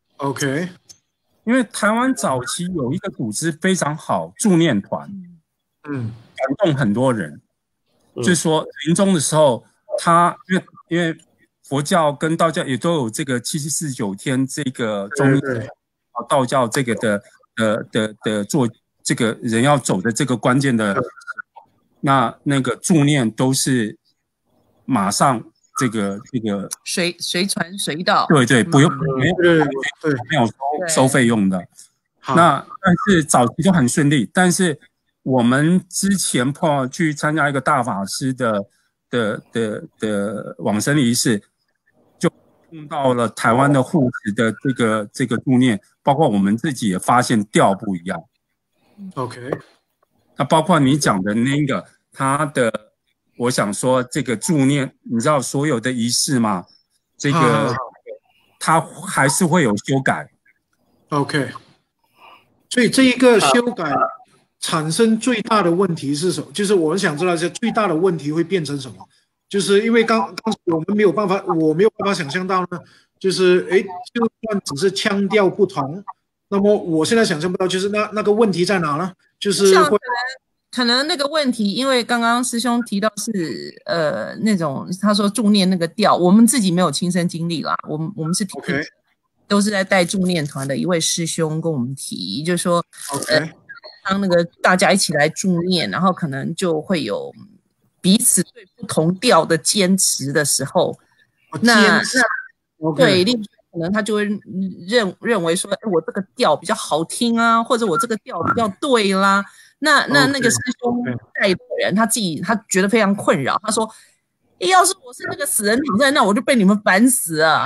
OK， 因为台湾早期有一个组织非常好，助念团， 嗯， 感动很多人。嗯、就是说临终的时候，他因为因为佛教跟道教也都有这个七七四十九天这个中医，道教这个的的的的做这个人要走的这个关键的，那那个助念都是马上这个这个随随传随到， 对对，不用没有对对没有收收费用的。那但是早期都很顺利，但是我们之前碰去参加一个大法师的的的的往生仪式，就碰到了台湾的护持的这个这个助念，包括我们自己也发现调不一样。 OK， 那包括你讲的那个他的，我想说这个助念，你知道所有的仪式嘛，这个他还是会有修改。 OK。所以这一个修改产生最大的问题是什么？就是我们想知道，这最大的问题会变成什么？就是因为刚刚我们没有办法，我没有办法想象到呢。就是哎，就算只是腔调不同，那么我现在想象不到，就是那那个问题在哪呢？就是会可能那个问题，因为刚刚师兄提到是呃那种他说助念那个调，我们自己没有亲身经历啦，我们我们是听。 OK。 都是在带助念团的一位师兄跟我们提，就是说， okay. 呃，当那个大家一起来助念，然后可能就会有彼此对不同调的坚持的时候， 哦、 那那对，另可能他就会认认为说，我这个调比较好听啊，或者我这个调比较对啦，那那那个师兄带的人他自己他觉得非常困扰，他说，要是我是那个死人躺在那，我就被你们烦死啊。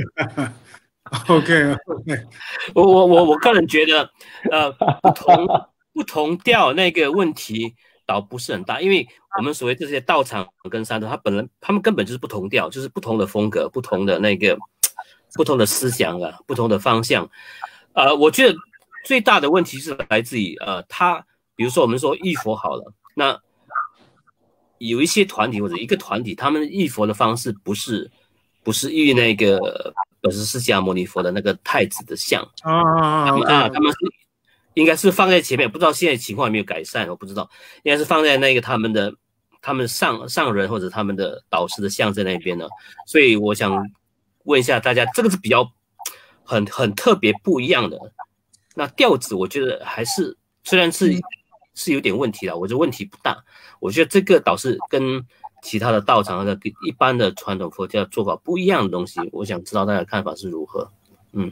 OK OK， 我我我我个人觉得，呃，不同不同调那个问题倒不是很大，因为我们所谓这些道场跟山头，它本来他们根本就是不同调，就是不同的风格、不同的那个、不同的思想啊、不同的方向。呃，我觉得最大的问题是来自于呃，他比如说我们说浴佛好了，那有一些团体或者一个团体，他们浴佛的方式不是不是浴那个。本师释迦牟尼佛的那个太子的像啊， 他们啊，他们是应该是放在前面，不知道现在情况有没有改善，我不知道，应该是放在那个他们的他们上上人或者他们的导师的像在那边呢。所以我想问一下大家，这个是比较很很特别不一样的。那调子我觉得还是虽然是是有点问题啦，我觉得问题不大。我觉得这个倒是跟其他的道场的一般的传统佛教做法不一样的东西，我想知道大家的看法是如何。嗯，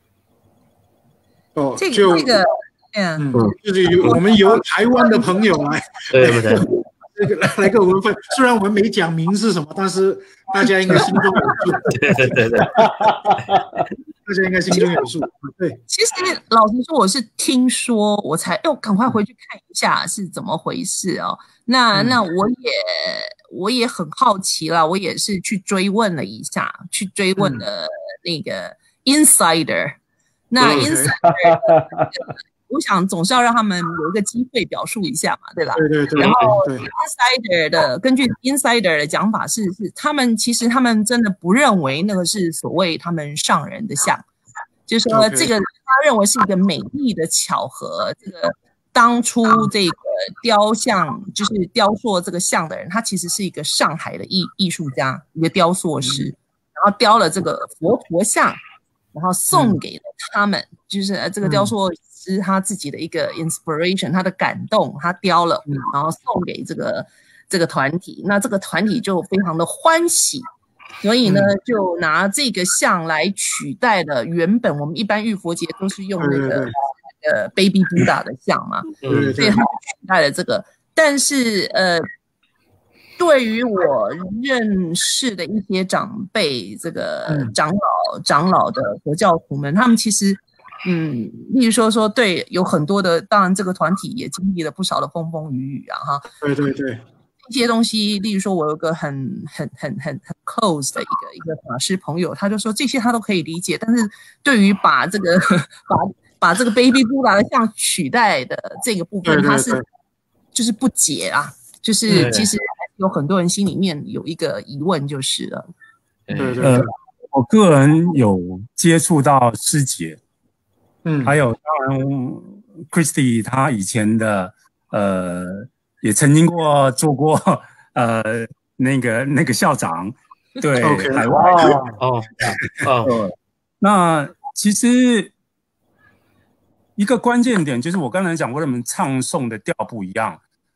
哦， 这个就这个， 嗯，就是由我们由台湾的朋友来， 对不对？ 这个来跟我们分，虽然我们没讲明是什么，但是大家应该心中有数。 对对对对， 大家应该心中有数。对， 其实老实说，我是听说我才，哎，我赶快回去看一下是怎么回事哦。那那我也我也很好奇啦，我也是去追问了一下，去追问了那个 insider。那 insider， 我想总是要让他们有一个机会表述一下嘛，对吧？ 对对对。 然后 insider 的根据 insider 的讲法是，是他们其实他们真的不认为那个是所谓他们上人的像，就是说这个他认为是一个美丽的巧合，这个。当初这个雕像就是雕塑这个像的人，他其实是一个上海的艺艺术家，一个雕塑师，然后雕了这个佛陀像，然后送给了他们，就是这个雕塑师他自己的一个 inspiration， 他的感动，他雕了，然后送给这个这个团体，那这个团体就非常的欢喜，所以呢，就拿这个像来取代了原本我们一般浴佛节都是用那个。呃 ，Baby Buddha 的像嘛， 嗯， 所以他取代了这个。但是呃，对于我认识的一些长辈，这个长老、长老的佛教徒们，他们其实，嗯，例如说说，对，有很多的，当然这个团体也经历了不少的风风雨雨啊，哈。 对对对。 一些东西，例如说，我有个很很很很很 close 的一个一个法师朋友，他就说这些他都可以理解，但是对于把这个把把这个 Baby Buddha 的像取代的这个部分，他是就是不解啊，就是其实有很多人心里面有一个疑问就是了。 对对对。 呃，我个人有接触到师姐，嗯，还有当然 Christy 他以前的呃也曾经过做过呃那个那个校长，对， okay. 海外哦哦， 那其实。一个关键点就是我刚才讲，为什么唱诵的调不一样？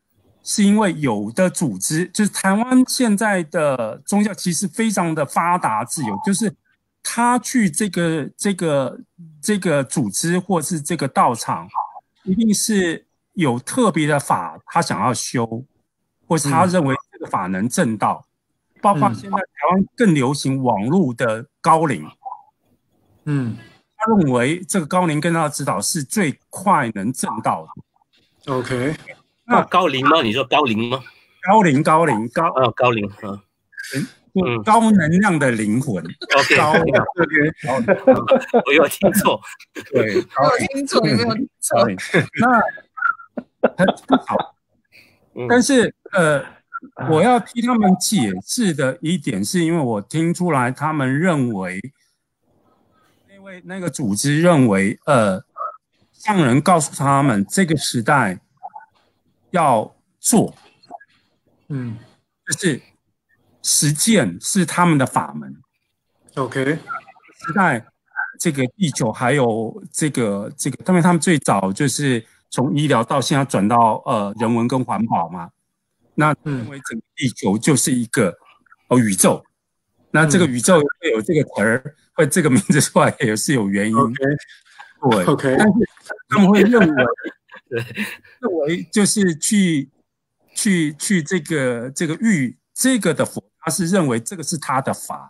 是因为有的组织，就是台湾现在的宗教其实非常的发达自由，就是他去这个这个这个组织或是这个道场，一定是有特别的法他想要修，或是他认为这个法能证道。嗯、包括现在台湾更流行网络的高龄， 嗯， 他认为这个高龄跟他的指导是最快能证道的。 OK。 那高龄吗？你说高龄吗？ 高龄，高龄，高啊，高龄啊， 嗯，高能量的灵魂。 OK， 高 OK， 我有听错， 对， 没有听错，没有听错。 那很好，但是呃，我要替他们解释的一点，是因为我听出来他们认为，那位那个组织认为，呃，上人告诉他们这个时代。要做， 嗯， 就是实践是他们的法门。 OK， 时代这个地球还有这个这个，因为他们最早就是从医疗到现在转到呃人文跟环保嘛。那认为整个地球就是一个哦宇宙，那这个宇宙会有这个词儿，会这个名字出来也是有原因。 OK， 对 OK， 但是他们会认为。对，认为就是去去去这个这个遇这个的佛，他是认为这个是他的法。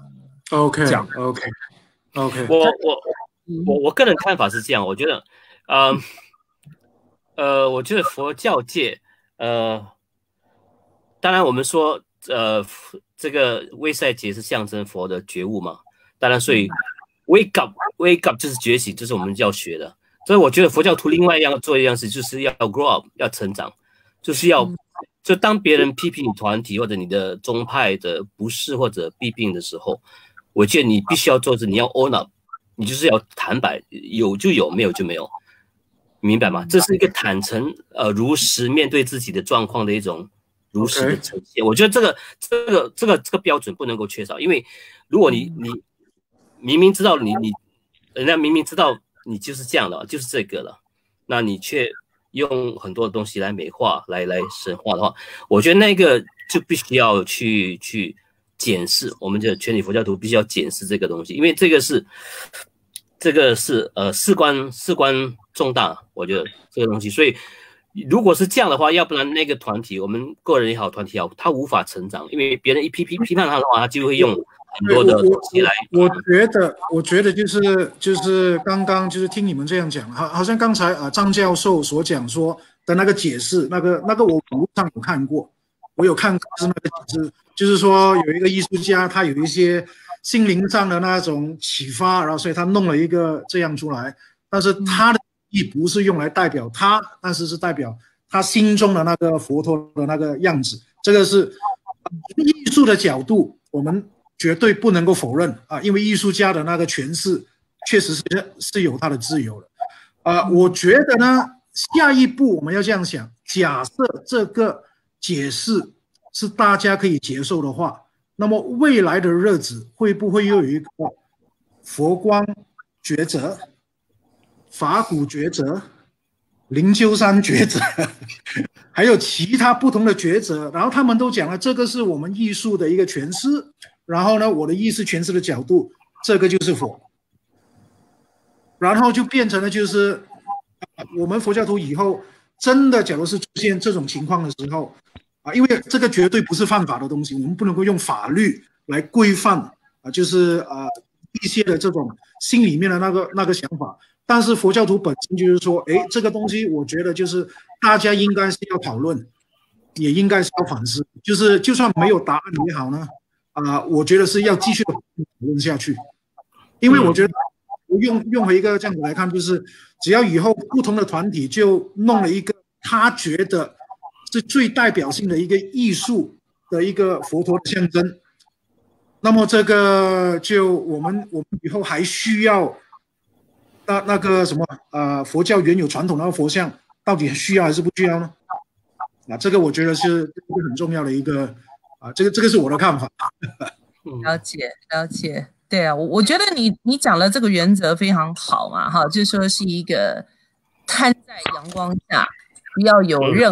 OK， 讲 OK OK。 我我我我个人看法是这样，我觉得，呃呃，我觉得佛教界，呃，当然我们说，呃，这个卫赛节是象征佛的觉悟嘛，当然所以 wake up wake up 就是觉醒，这是我们要学的。所以我觉得佛教徒另外一样做一样事，就是要 grow up， 要成长，就是要就当别人批评你团体或者你的宗派的不是或者弊病的时候，我觉得你必须要做是你要 own up， 你就是要坦白，有就有，没有就没有，明白吗？这是一个坦诚呃如实面对自己的状况的一种如实的呈现。Okay. 我觉得这个这个这个这个标准不能够缺少，因为如果你你明明知道你你人家明明知道。你就是这样的，就是这个了，那你却用很多东西来美化、来来神化的话，我觉得那个就必须要去去检视，我们的全体佛教徒必须要检视这个东西，因为这个是这个是呃事关事关重大，我觉得这个东西，所以如果是这样的话，要不然那个团体，我们个人也好，团体也好，他无法成长，因为别人一批批批判他的话，他就会用。很多的东西来， 我觉得，我觉得就是就是刚刚就是听你们这样讲，好，好像刚才啊张教授所讲说的那个解释，那个那个我网络上有看过，我有看过是那个解释，就是说有一个艺术家，他有一些心灵上的那种启发，然后所以他弄了一个这样出来，但是他的意不是用来代表他，但是是代表他心中的那个佛陀的那个样子，这个是艺术的角度，我们。绝对不能够否认啊，因为艺术家的那个诠释确实是是有他的自由的，啊，我觉得呢，下一步我们要这样想：假设这个解释是大家可以接受的话，那么未来的日子会不会又有一个佛光抉择、法鼓抉择、灵鹫山抉择，还有其他不同的抉择？然后他们都讲了，这个是我们艺术的一个诠释。然后呢，我的意识诠释的角度，这个就是佛，然后就变成了就是，我们佛教徒以后真的，假如是出现这种情况的时候，啊，因为这个绝对不是犯法的东西，我们不能够用法律来规范啊，就是啊一些的这种心里面的那个那个想法。但是佛教徒本身就是说，哎，这个东西我觉得就是大家应该是要讨论，也应该是要反思，就是就算没有答案也好呢。啊、呃，我觉得是要继续的讨论下去，因为我觉得用用回一个这样子来看，就是只要以后不同的团体就弄了一个他觉得是最代表性的一个艺术的一个佛陀的象征，那么这个就我们我们以后还需要那那个什么呃佛教原有传统那个佛像到底需要还是不需要呢？啊，这个我觉得是很重要的一个。啊，这个这个是我的看法。 了解了解，对啊，我我觉得你你讲的这个原则非常好嘛，哈，就是说是一个摊在阳光下，不要有任何的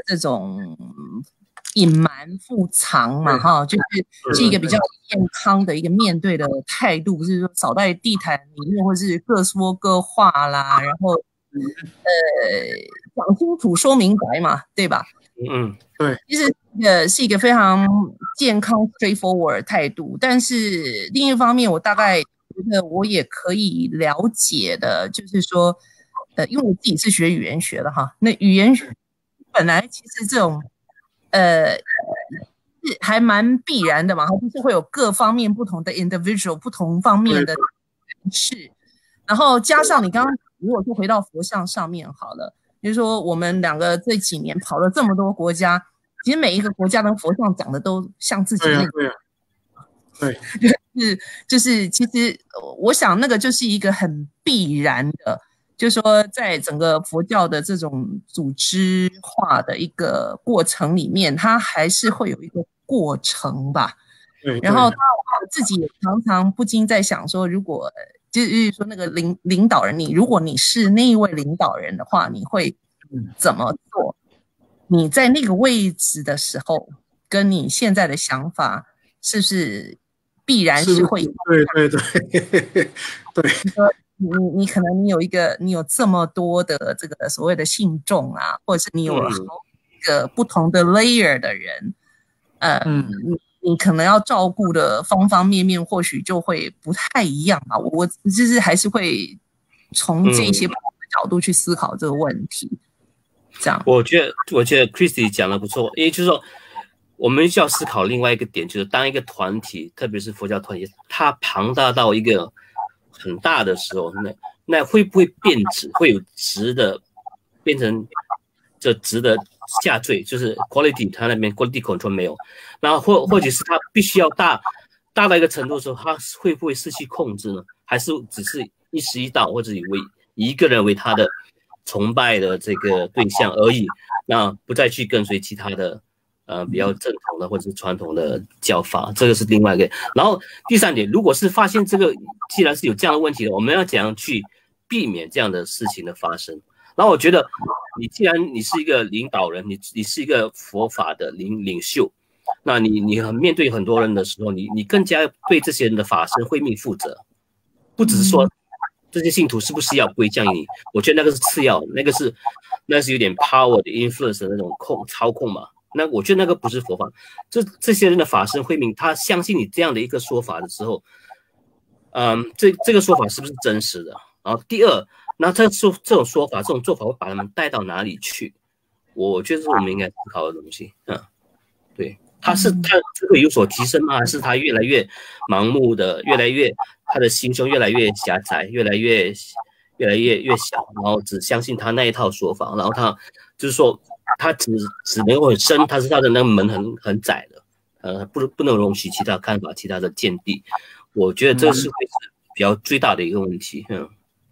这种隐瞒不藏嘛，哈，就是是一个比较健康的一个面对的态度，不是说扫在地毯里面，或是各说各话啦，然后呃讲清楚说明白嘛，对吧？ 嗯， 对， 其实呃是一个非常健康 straightforward 的态度，但是另一方面，我大概觉得我也可以了解的，就是说，呃，因为我自己是学语言学的哈，那语言学本来其实这种呃是还蛮必然的嘛，就是会有各方面不同的 individual 不同方面的人士，然后加上你刚刚如果说回到佛像上面好了。就是说，我们两个这几年跑了这么多国家，其实每一个国家的佛像长得都像自己那个， 对啊，对啊， 对，就是就是，其实我想那个就是一个很必然的，就是说，在整个佛教的这种组织化的一个过程里面，它还是会有一个过程吧。 对， 然后我自己也常常不禁在想说，如果就是说那个领领导人，你如果你是那一位领导人的话，你会怎么做？你在那个位置的时候，跟你现在的想法是不是必然是会？ 对对对对。 你说你你可能你有一个你有这么多的这个所谓的信众啊，或者是你有好几个不同的 layer 的人，呃， 嗯。 你可能要照顾的方方面面，或许就会不太一样吧。我就是还是会从这些不同的角度去思考这个问题。这样， 我觉得，我觉得 Christy 讲的不错，因为就是说，我们需要思考另外一个点，就是当一个团体，特别是佛教团体，它庞大到一个很大的时候，那那会不会变质？会有质的变成这质的下坠，就是 quality 它那边 quality control 没有，然后或或者是它必须要大大到一个程度的时候，它会不会失去控制呢？还是只是一时一道，或者以为一个人为他的崇拜的这个对象而已，那不再去跟随其他的呃比较正统的或者是传统的教法，这个是另外一个。然后第三点，如果是发现这个既然是有这样的问题的，我们要怎样去避免这样的事情的发生？然后我觉得，你既然你是一个领导人，你你是一个佛法的领领袖，那你你面对很多人的时候，你你更加对这些人的法身慧命负责，不只是说这些信徒是不是要归降于你，我觉得那个是次要的，那个是那是有点 power 的 influence 的那种控操控嘛。那我觉得那个不是佛法，这这些人的法身慧命，他相信你这样的一个说法的时候，嗯，这这个说法是不是真实的？然后第二。那这说这种说法，这种做法会把他们带到哪里去？我觉得是我们应该思考的东西。嗯，对，他是他这个有所提升吗？还是他越来越盲目的，越来越他的心胸越来越狭窄，越来越越来越越小，然后只相信他那一套说法，然后他就是说他只只能够很深，他是他的那个门很很窄的，呃，不不能容许其他看法、其他的见地。我觉得这是会是比较最大的一个问题。嗯。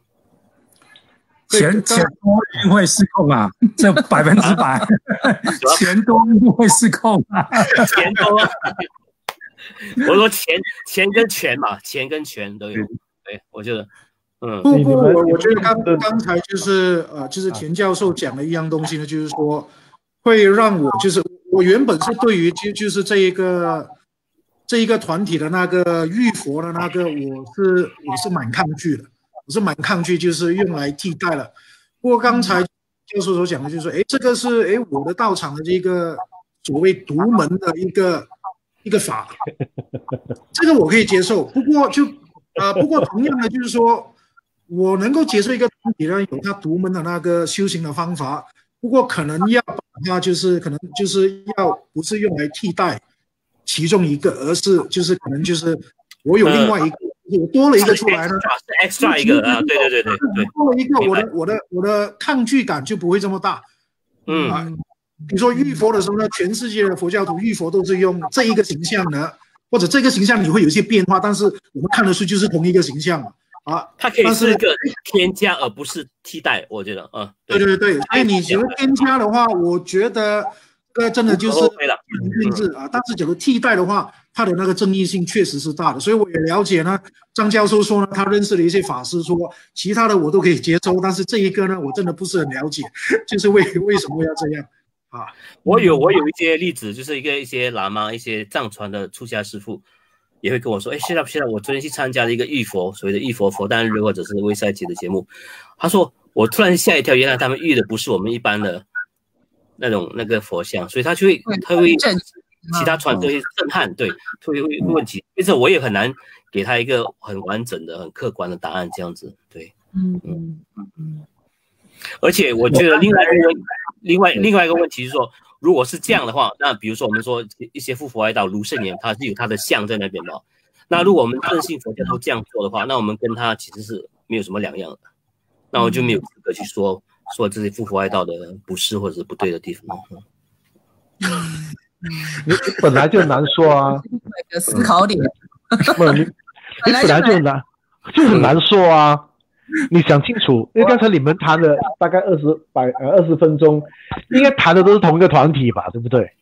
钱钱多一定会失控啊，这百分之百，钱多一定会失控啊， 钱多，我说钱钱跟权嘛，钱跟权都有，对，我觉得，嗯， 不不，我我觉得刚刚才就是呃，就是田教授讲的一样东西呢，就是说会让我就是我原本是对于就就是这一个这一个团体的那个浴佛的那个，我是我是蛮抗拒的。我是蛮抗拒，就是用来替代了。不过刚才教授所讲的，就是说，哎，这个是哎我的道场的这个所谓独门的一个一个法，这个我可以接受。不过就呃，不过同样的就是说，我能够接受一个团体呢有他独门的那个修行的方法，不过可能要把它就是可能就是要不是用来替代其中一个，而是就是可能就是我有另外一个。呃我多了一个出来呢， 是 extra 一个啊，对对对对对， 多了一个，我的我的我的抗拒感就不会这么大。 嗯， 啊，比如说浴佛的时候呢，全世界的佛教徒浴佛都是用这一个形象的，或者这个形象你会有一些变化，但是我们看的是就是同一个形象嘛。啊， 它可以是一个添加而不是替代，我觉得啊， 对对对，所以你觉得添加的话，我觉得呃真的就是定制啊，但是假如替代的话。他的那个争议性确实是大的，所以我也了解呢。张教授说呢，他认识了一些法师，说其他的我都可以接受，但是这一个呢，我真的不是很了解，就是为为什么要这样？ 啊。 我有我有一些例子，就是一个一些喇嘛、一些藏传的出家师父也会跟我说，哎，现在现在我昨天去参加了一个浴佛，所谓的浴佛佛诞日或者是卫赛节的节目，他说我突然吓一跳，原来他们浴的不是我们一般的那种那个佛像，所以他就会他会其他传都会震撼，对，会会问题，因此我也很难给他一个很完整的、很客观的答案，这样子，对， 嗯嗯嗯。 而且我觉得另外一个另外另外一个问题是说，如果是这样的话，那比如说我们说一些附佛哀悼卢圣言，他是有他的像在那边嘛。那如果我们正信佛教都这样做的话，那我们跟他其实是没有什么两样的。那我就没有资格去说说这些附佛哀悼的不是或者是不对的地方。 你本来就难说啊， 一个思考点。 不，你你本来就难，就很难说啊。你想清楚，因为刚才你们谈了大概二十百呃二十分钟，应该谈的都是同一个团体吧，对不对？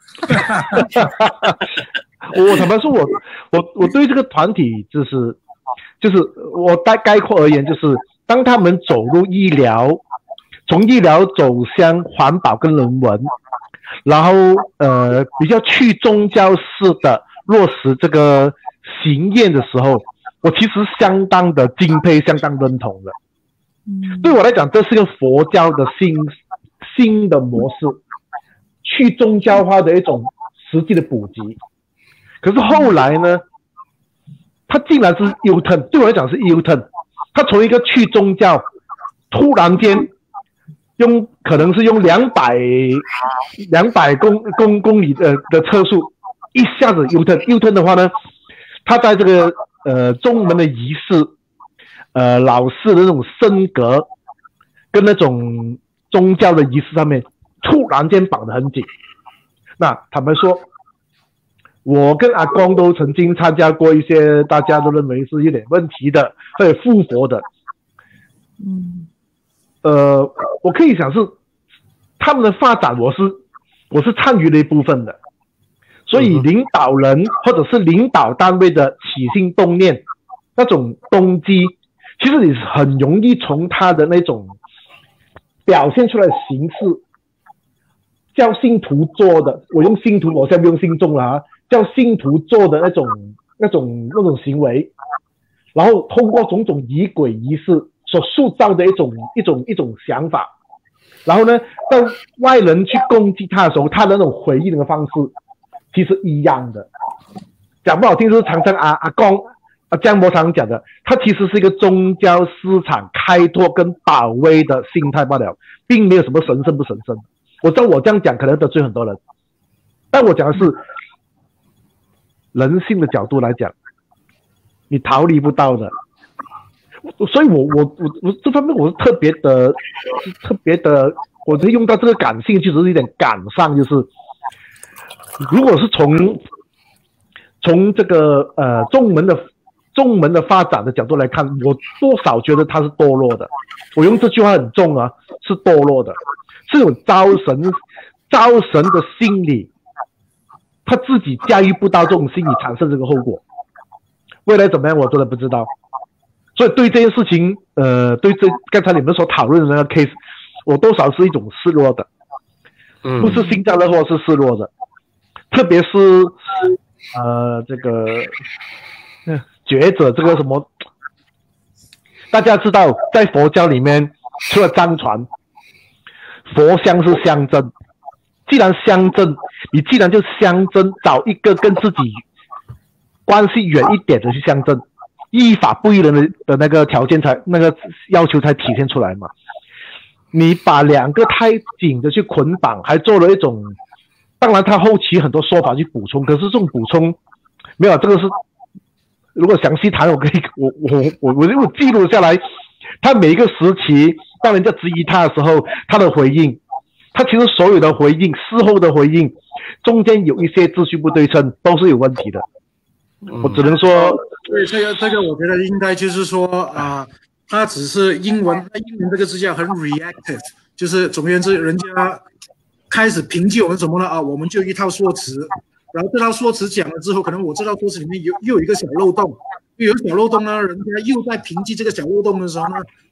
我坦白说我，我我对这个团体就是就是我概概括而言，就是当他们走入医疗，从医疗走向环保跟人文，然后呃比较去宗教式的落实这个行愿的时候。我其实相当的敬佩，相当认同的。嗯，对我来讲，这是个佛教的新新的模式，去宗教化的一种实际的普及。可是后来呢，它竟然是 U-turn， 对我来讲是 U-turn， 它从一个去宗教，突然间用可能是用两百两百公公公里的的车速，一下子 U-turn U-turn 的话呢，它在这个呃，宗门的仪式，呃，老师的那种升格，跟那种宗教的仪式上面，突然间绑得很紧。那坦白说，我跟阿公都曾经参加过一些大家都认为是有点问题的，或者附佛的。嗯，呃，我可以想是他们的发展，我是我是参与了一部分的。所以领导人或者是领导单位的起心动念，那种动机，其实你很容易从他的那种表现出来的形式，叫信徒做的，我用信徒，我现在不用信众了啊，叫信徒做的那种那种那种行为，然后通过种种仪轨仪式所塑造的一种一种一种想法，然后呢，到外人去攻击他的时候，他的那种回应的方式。其实一样的，讲不好听就是常常阿阿公啊江伯常讲的，他其实是一个宗教市场开拓跟保卫的心态罢了，并没有什么神圣不神圣。我知道我这样讲可能得罪很多人，但我讲的是人性的角度来讲，你逃离不到的。所以我我我我这方面我是特别的，特别的，我是用到这个感性，其实是有点感伤，就是。如果是从从这个呃宗门的宗门的发展的角度来看，我多少觉得他是堕落的。我用这句话很重啊，是堕落的，是有招神招神的心理，他自己驾驭不到这种心理，产生这个后果。未来怎么样，我真的不知道。所以对这件事情，呃，对这刚才你们所讨论的那个 case， 我多少是一种失落的， 嗯， 不是幸灾乐祸，是失落的。特别是呃这个觉者这个什么，大家知道在佛教里面除了藏传，佛像是象征，既然象征，你既然就象征找一个跟自己关系远一点的去象征，依法不依人的的那个条件才那个要求才体现出来嘛。你把两个太紧的去捆绑，还做了一种。当然，他后期很多说法去补充，可是这种补充没有，这个是如果详细谈，我可以，我我我我我记录下来，他每一个时期，当人家质疑他的时候，他的回应，他其实所有的回应，事后的回应，中间有一些秩序不对称，都是有问题的。嗯、我只能说， 对这个这个，我觉得应该就是说啊、呃，他只是英文，英文这个字叫很 reactive， 就是总而言之，人家。开始评级我们什么呢啊？我们就一套说辞，然后这套说辞讲了之后，可能我这套说辞里面有又有一个小漏洞，又有小漏洞呢，人家又在评级这个小漏洞的时候呢，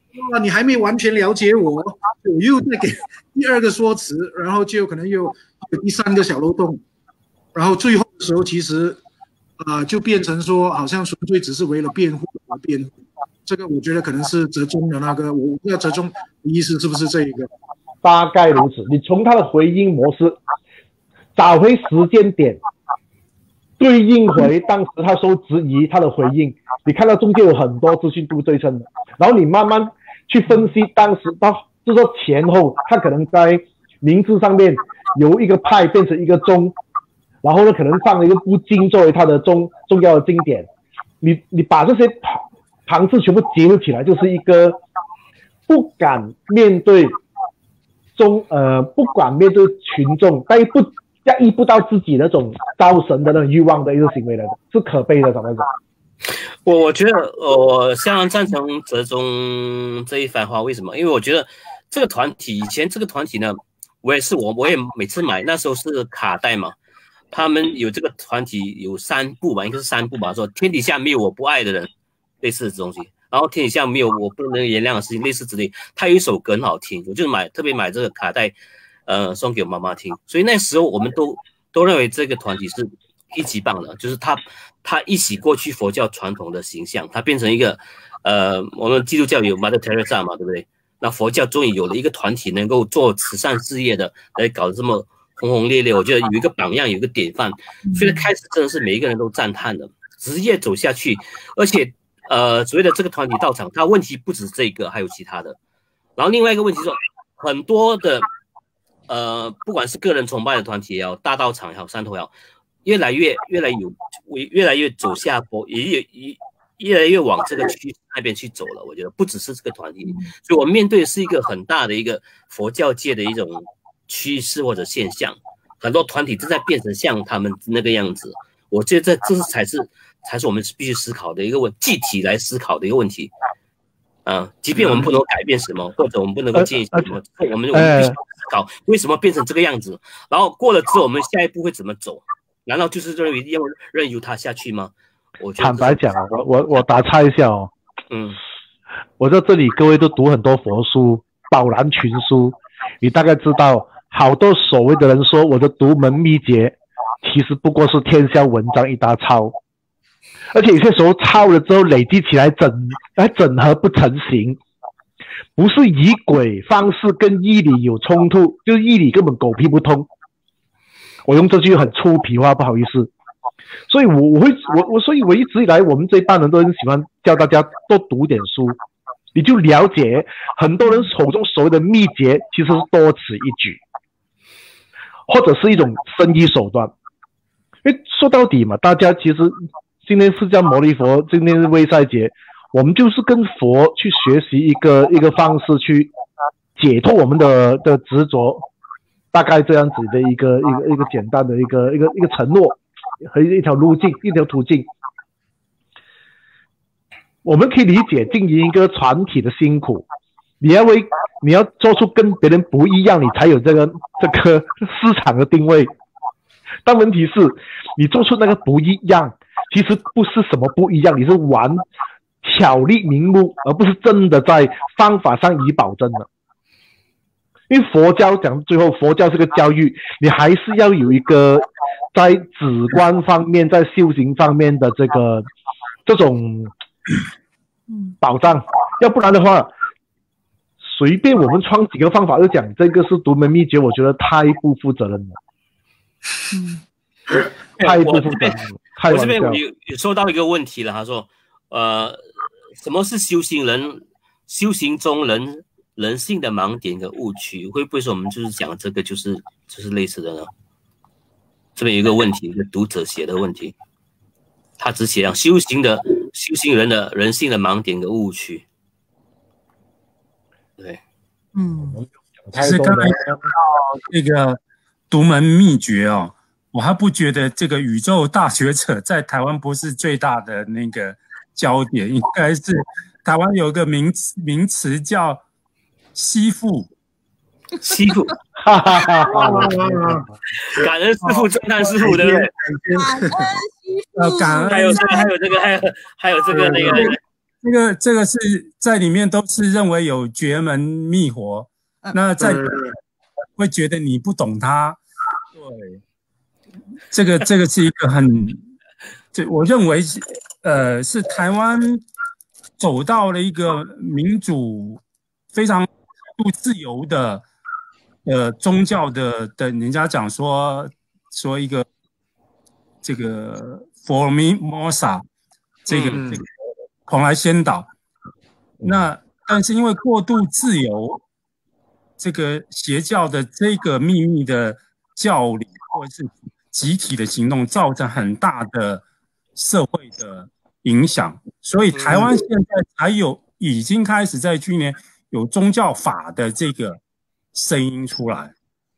哇，你还没完全了解我，我又再给第二个说辞，然后就可能又有第三个小漏洞，然后最后的时候其实啊、呃、就变成说好像纯粹只是为了辩护而辩护。这个我觉得可能是折中的那个，我不知道折中的意思是不是这一个？ 大概如此。你从他的回应模式找回时间点，对应回当时他受质疑他的回应，你看到中间有很多资讯不对称的，然后你慢慢去分析当时到就是说前后，他可能在名字上面由一个派变成一个宗，然后呢可能放了一个不经作为他的重重要的经典，你你把这些旁次全部结合起来，就是一个不敢面对中呃不敢面对群众，但又不压抑不到自己那种招神的那种欲望的一个行为来的，是可悲的，怎么讲？ 我我觉得我相当赞成折中这一番话，为什么？因为我觉得这个团体以前这个团体呢，我也是我我也每次买那时候是卡带嘛，他们有这个团体有三部吧，应该是三部吧，说天底下没有我不爱的人。类似的东西，然后天底下没有我不能原谅的事情，类似之类。他有一首歌很好听，我就买特别买这个卡带，呃，送给我妈妈听。所以那时候我们都都认为这个团体是一级棒的，就是他他一洗过去佛教传统的形象，他变成一个呃，我们基督教有 Mother Teresa 嘛，对不对？那佛教终于有了一个团体能够做慈善事业的，来搞得这么轰轰烈烈，我觉得有一个榜样，有一个典范。所以开始真的是每一个人都赞叹的，职业走下去，而且。呃，所谓的这个团体到场，它问题不止这个，还有其他的。然后另外一个问题是，很多的呃，不管是个人崇拜的团体也好，大道场也好，山头也好，越来越越来有越来越走下坡，也越越越来越往这个趋势那边去走了。我觉得不只是这个团体，所以我面对的是一个很大的一个佛教界的一种趋势或者现象，很多团体正在变成像他们那个样子。我觉得这这是才是。才是我们必须思考的一个问，具体来思考的一个问题，啊，即便我们不能改变什么，或者我们不能够建议什么，我们我们必须思考为什么变成这个样子，然后过了之后我们下一步会怎么走？难道就是认为要任由它下去吗？我觉得坦白讲啊，我我我打岔一下哦， 嗯， 我在这里各位都读很多佛书，饱览群书，你大概知道，好多所谓的人说我的独门秘诀，其实不过是天下文章一大抄。而且有些时候抄了之后累积起来整来整合不成形，不是仪轨方式跟义理有冲突，就是义理根本狗屁不通。我用这句很粗鄙话，不好意思。所以我我会我我所以我一直以来我们这一班人都很喜欢教大家多读点书，你就了解很多人手中所谓的秘诀其实是多此一举，或者是一种生意手段。因为说到底嘛，大家其实。今天释迦牟尼佛，今天是卫赛节，我们就是跟佛去学习一个一个方式，去解脱我们的的执着，大概这样子的一个一个一个简单的一个一个一个承诺和一条路径，一条途径。我们可以理解经营一个团体的辛苦，你要为你要做出跟别人不一样，你才有这个这个市场的定位。但问题是，你做出那个不一样。其实不是什么不一样，你是玩巧立名目，而不是真的在方法上以保真的。因为佛教讲最后，佛教是个教育，你还是要有一个在止观方面、在修行方面的这个这种保障，要不然的话，随便我们创几个方法就讲这个是独门秘诀，我觉得太不负责任了。 嗯， 太不负责任了。 我这边有有收到一个问题了，他说，呃，什么是修行人修行中人人性的盲点和误区？会不会说我们就是讲这个就是就是类似的呢？这边有一个问题，一个读者写的问题，他只写上修行的修行人的人性的盲点和误区。对， 嗯，其实刚才讲到这个独门秘诀哦。我还不觉得这个宇宙大学者在台湾不是最大的那个焦点，应该是台湾有个名词名词叫吸附， 吸附，哈哈哈哈感恩师父，赞叹师父，对不对？ 感恩师父， 呃，感恩， 还有这个，还有这个，还有还有这个那个这个这个是在里面都是认为有绝门秘活，那在会觉得你不懂他，对，这个这个是一个很，这我认为是呃是台湾走到了一个民主非常自由的呃宗教的的，人家讲说说一个这个佛米摩萨这个、嗯、这个蓬莱仙岛，那但是因为过度自由，这个邪教的这个秘密的教理或者是集体的行动，造成很大的社会的影响，所以台湾现在才有已经开始在去年有宗教法的这个声音出来。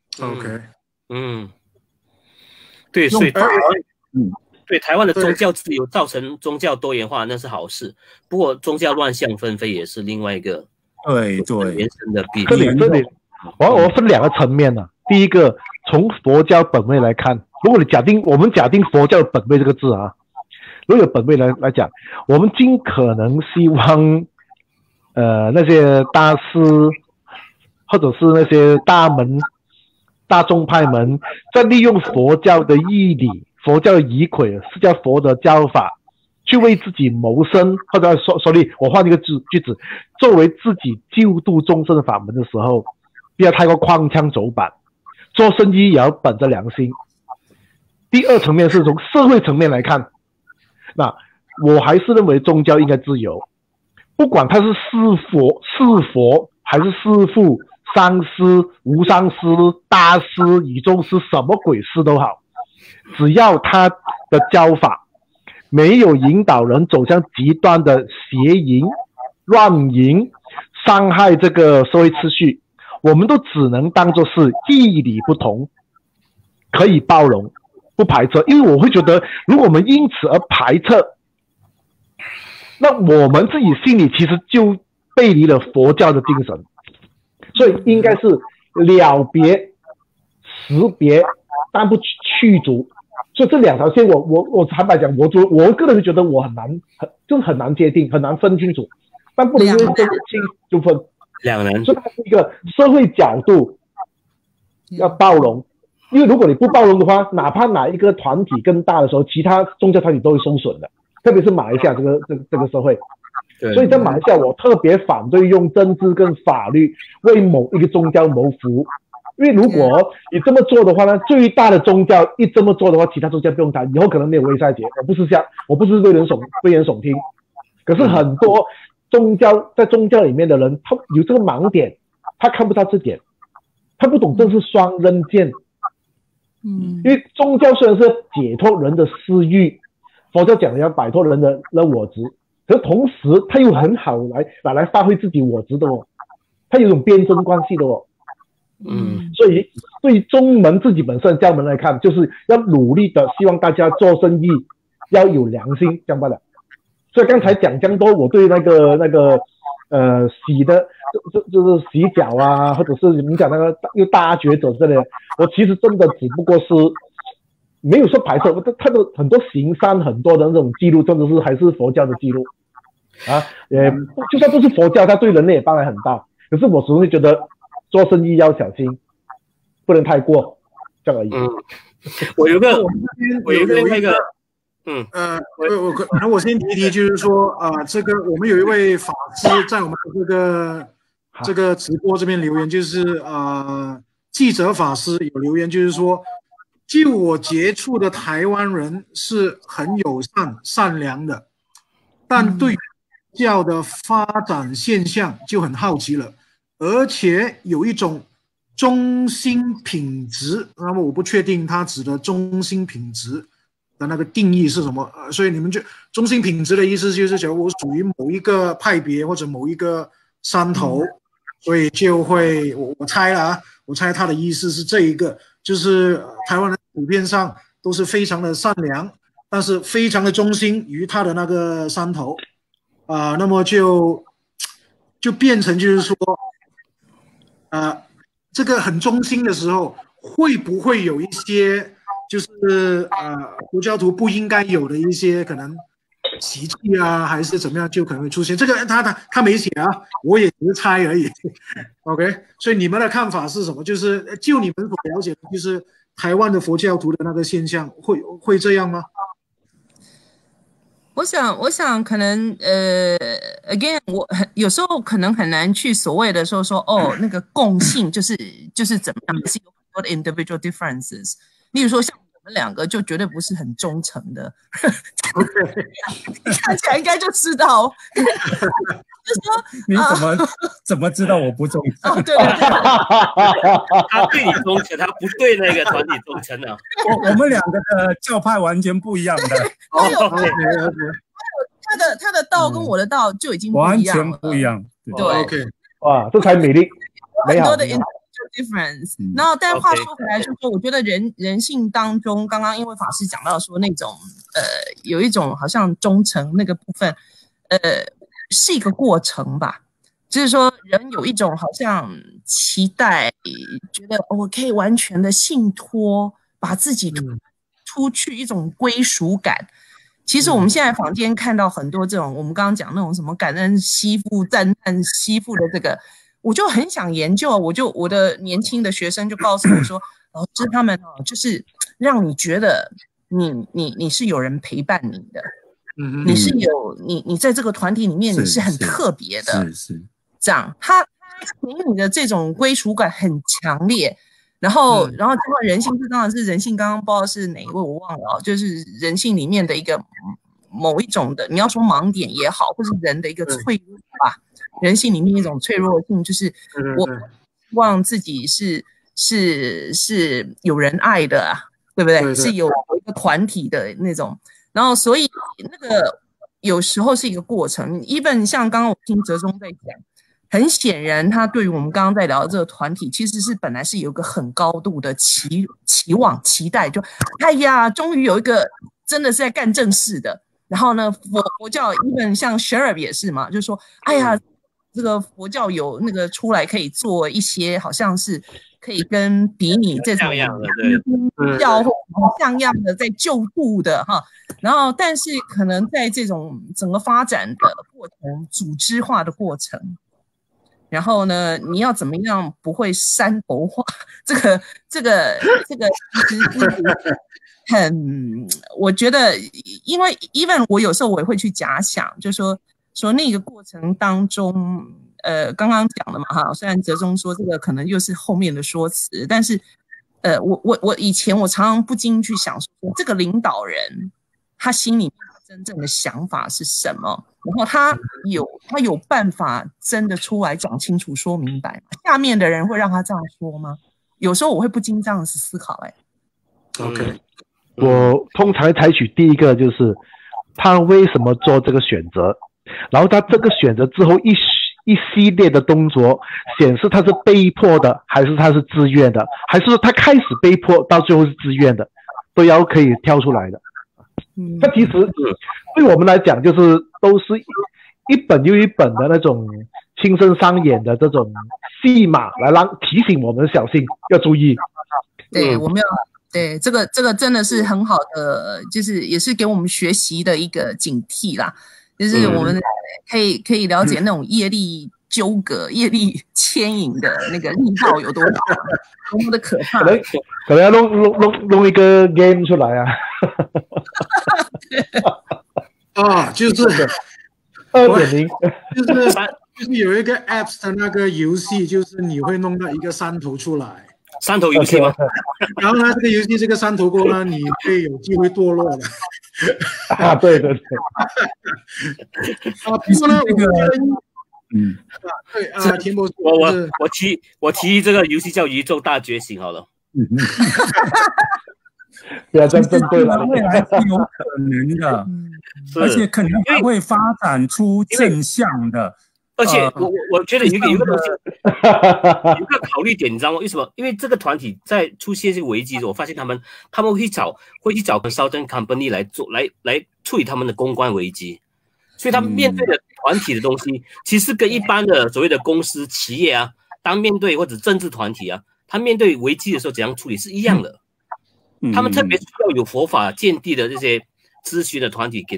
OK， 嗯，对，所以台湾，嗯，对台湾的宗教自由造成宗教多元化，那是好事。不过宗教乱象纷飞也是另外一个对对延伸的比例。 这里这里，我我分两个层面呢、啊。第一个，从佛教本位来看，如果你假定我们假定佛教本位这个字啊，如果有本位来来讲，我们尽可能希望，呃，那些大师或者是那些大门。大众派们在利用佛教的义理、佛教的仪轨、释迦佛的教法，去为自己谋生，或者说说你，我换一个句句子，作为自己救度众生的法门的时候，不要太过荒腔走板，做生意也要本着良心。第二层面是从社会层面来看，那我还是认为宗教应该自由，不管他是是佛是佛还是师父。上师、无上师、大师、宇宙师，什么鬼师都好，只要他的教法没有引导人走向极端的邪淫、乱淫、伤害这个社会秩序，我们都只能当作是义理不同，可以包容，不排斥。因为我会觉得，如果我们因此而排斥，那我们自己心里其实就背离了佛教的精神。所以应该是了别、识别，但不去除。所以这两条线我，我我我坦白讲，我我我个人是觉得我很难，很就是很难界定，很难分清楚。但不能因为分清就分， 两难。 所以它是一个社会角度要包容，因为如果你不包容的话，哪怕哪一个团体更大的时候，其他宗教团体都会受损的，特别是马来西亚这个这个这个社会。所以在马来西亚，我特别反对用政治跟法律为某一个宗教谋服务，因为如果你这么做的话呢，最大的宗教一这么做的话，其他宗教不用谈，以后可能没有卫赛节。我不是这样，我不是危言耸危言耸听，可是很多宗教在宗教里面的人，他有这个盲点，他看不到这点，他不懂这是双刃剑。嗯，因为宗教虽然是解脱人的私欲，佛教讲的要摆脱人的人我执。可是同时，他又很好来拿来发挥自己我执的哦，他有种辩证关系的哦，嗯，所以对于宗门自己本身教门来看，就是要努力的希望大家做生意要有良心，这样罢了。所以刚才讲这样多，我对那个那个呃洗的，就就是洗脚啊，或者是你们讲那个又大觉者之类的，我其实真的只不过是。没有说排斥，我看到很多行善很多的那种记录，真的是还是佛教的记录啊，呃，就算不是佛教，它对人类也帮助很大。可是我始终会觉得做生意要小心，不能太过，这样而已。嗯， 我有个，我有个那个，嗯呃，我我可能我先提一提，就是说啊、呃，这个我们有一位法师在我们的这个这个直播这边留言，就是啊、呃，记者法师有留言，就是说。就我接触的台湾人是很友善、善良的，但对教的发展现象就很好奇了，而且有一种中心品质。那么我不确定他指的中心品质的那个定义是什么，呃、所以你们就中心品质的意思就是，假如我属于某一个派别或者某一个山头，所以就会我我猜了啊，我猜他的意思是这一个。就是台湾人普遍上都是非常的善良，但是非常的忠心于他的那个山头，啊、呃，那么就就变成就是说，呃，这个很忠心的时候，会不会有一些就是呃佛教徒不应该有的一些可能习气啊，还是怎么样，就可能会出现这个。他他他没写啊，我也只是猜而已。OK， 所以你们的看法是什么？就是就你们所了解的，就是台湾的佛教徒的那个现象，会会这样吗？ 我想，我想可能呃 ，again， 我有时候可能很难去所谓的说说哦，那个共性就是就是怎么样，是有很多的 individual differences。例如说像我们两个就绝对不是很忠诚的，看起来应该就知道。就说你怎么、啊、怎么知道我不忠诚？ 哦，对对对， 他对你忠诚，他不对那个团体忠诚啊。 我我们两个的教派完全不一样的。 他有他的他的道跟我的道就已经不一样了， 完全不一样。 对 ，OK， 哇，这才美丽， 很多的 difference。然后，但话说回来，就是说，我觉得人人性当中，刚刚因为法师讲到说那种呃，有一种好像忠诚那个部分，呃。是一个过程吧，就是说人有一种好像期待，觉得我可以完全的信托，把自己出去一种归属感。其实我们现在坊间看到很多这种，我们刚刚讲那种什么感恩惜父、赞叹惜父的这个，我就很想研究。我就我的年轻的学生就告诉我说，老师他们哦，就是让你觉得你你你是有人陪伴你的。你是有你你在这个团体里面你是很特别的， 是是这样，他给你的这种归属感很强烈，然后、嗯、然后这个人性，这当然是人性，刚刚不知道是哪一位我忘了，就是人性里面的一个某一种的，你要说盲点也好，或是人的一个脆弱吧，人性里面一种脆弱性，就是我希望自己是是是有人爱的、啊，对不对？对对，是有一个团体的那种。然后，所以那个有时候是一个过程。even 像刚刚我听哲宗在讲，很显然他对于我们刚刚在聊的这个团体，其实是本来是有一个很高度的期期望、期待，就哎呀，终于有一个真的是在干正事的。然后呢，佛佛教 even 像 Sherab 也是嘛，就是说，哎呀，这个佛教有那个出来可以做一些，好像是。可以跟比你这种教或像样的在救度的哈，然后但是可能在这种整个发展的过程、组织化的过程，然后呢，你要怎么样不会山头化？这个这个这个其实是很，我觉得，因为 even 我有时候我也会去假想，就说说那个过程当中。呃，刚刚讲的嘛哈，虽然哲宗说这个可能又是后面的说辞，但是，呃，我我我以前我常常不禁去想说，这个领导人他心里面真正的想法是什么，然后他有他有办法真的出来讲清楚、说明白，下面的人会让他这样说吗？有时候我会不禁这样子思考、欸。 哎 ，OK， 我通常采取第一个就是他为什么做这个选择，然后他这个选择之后一。一系列的动作显示他是被迫的，还是他是自愿的，还是说他开始被迫，到最后是自愿的，都要可以挑出来的。嗯，那其实对我们来讲，就是都是一本又一本的那种亲身上演的这种戏码，来让提醒我们小心，要注意。 对，我们要对这个这个真的是很好的，就是也是给我们学习的一个警惕啦。就是我们可以可以了解那种业力纠葛、嗯、业力牵引的那个力道有多大，多么的可怕。可能可能要弄弄弄弄一个 game 出来啊。 啊，就是二点零， 就是就是有一个 apps 的那个游戏，就是你会弄到一个山头出来。 山头游戏吗？ 然后呢，这个游戏这个山头过呢，你会有机会堕落的。 啊，对对对。 啊，不过呢，我觉得， 嗯， 啊，对啊，田博士， 我我我提我提议这个游戏叫宇宙大觉醒好了。 嗯嗯。不要再针对了， 未来是有可能的，而且可能还会发展出正向的。 而且我我我觉得有一个有一个东西，有一个考虑点，你知道吗？为什么？因为这个团体在出现这个危机的时候，我发现他们他们会找会去找 consulting company 来做来来处理他们的公关危机，所以他们面对的团体的东西，嗯、其实跟一般的所谓的公司企业啊，当面对或者政治团体啊，他面对危机的时候怎样处理是一样的。嗯、他们特别需要有佛法见地的这些咨询的团体给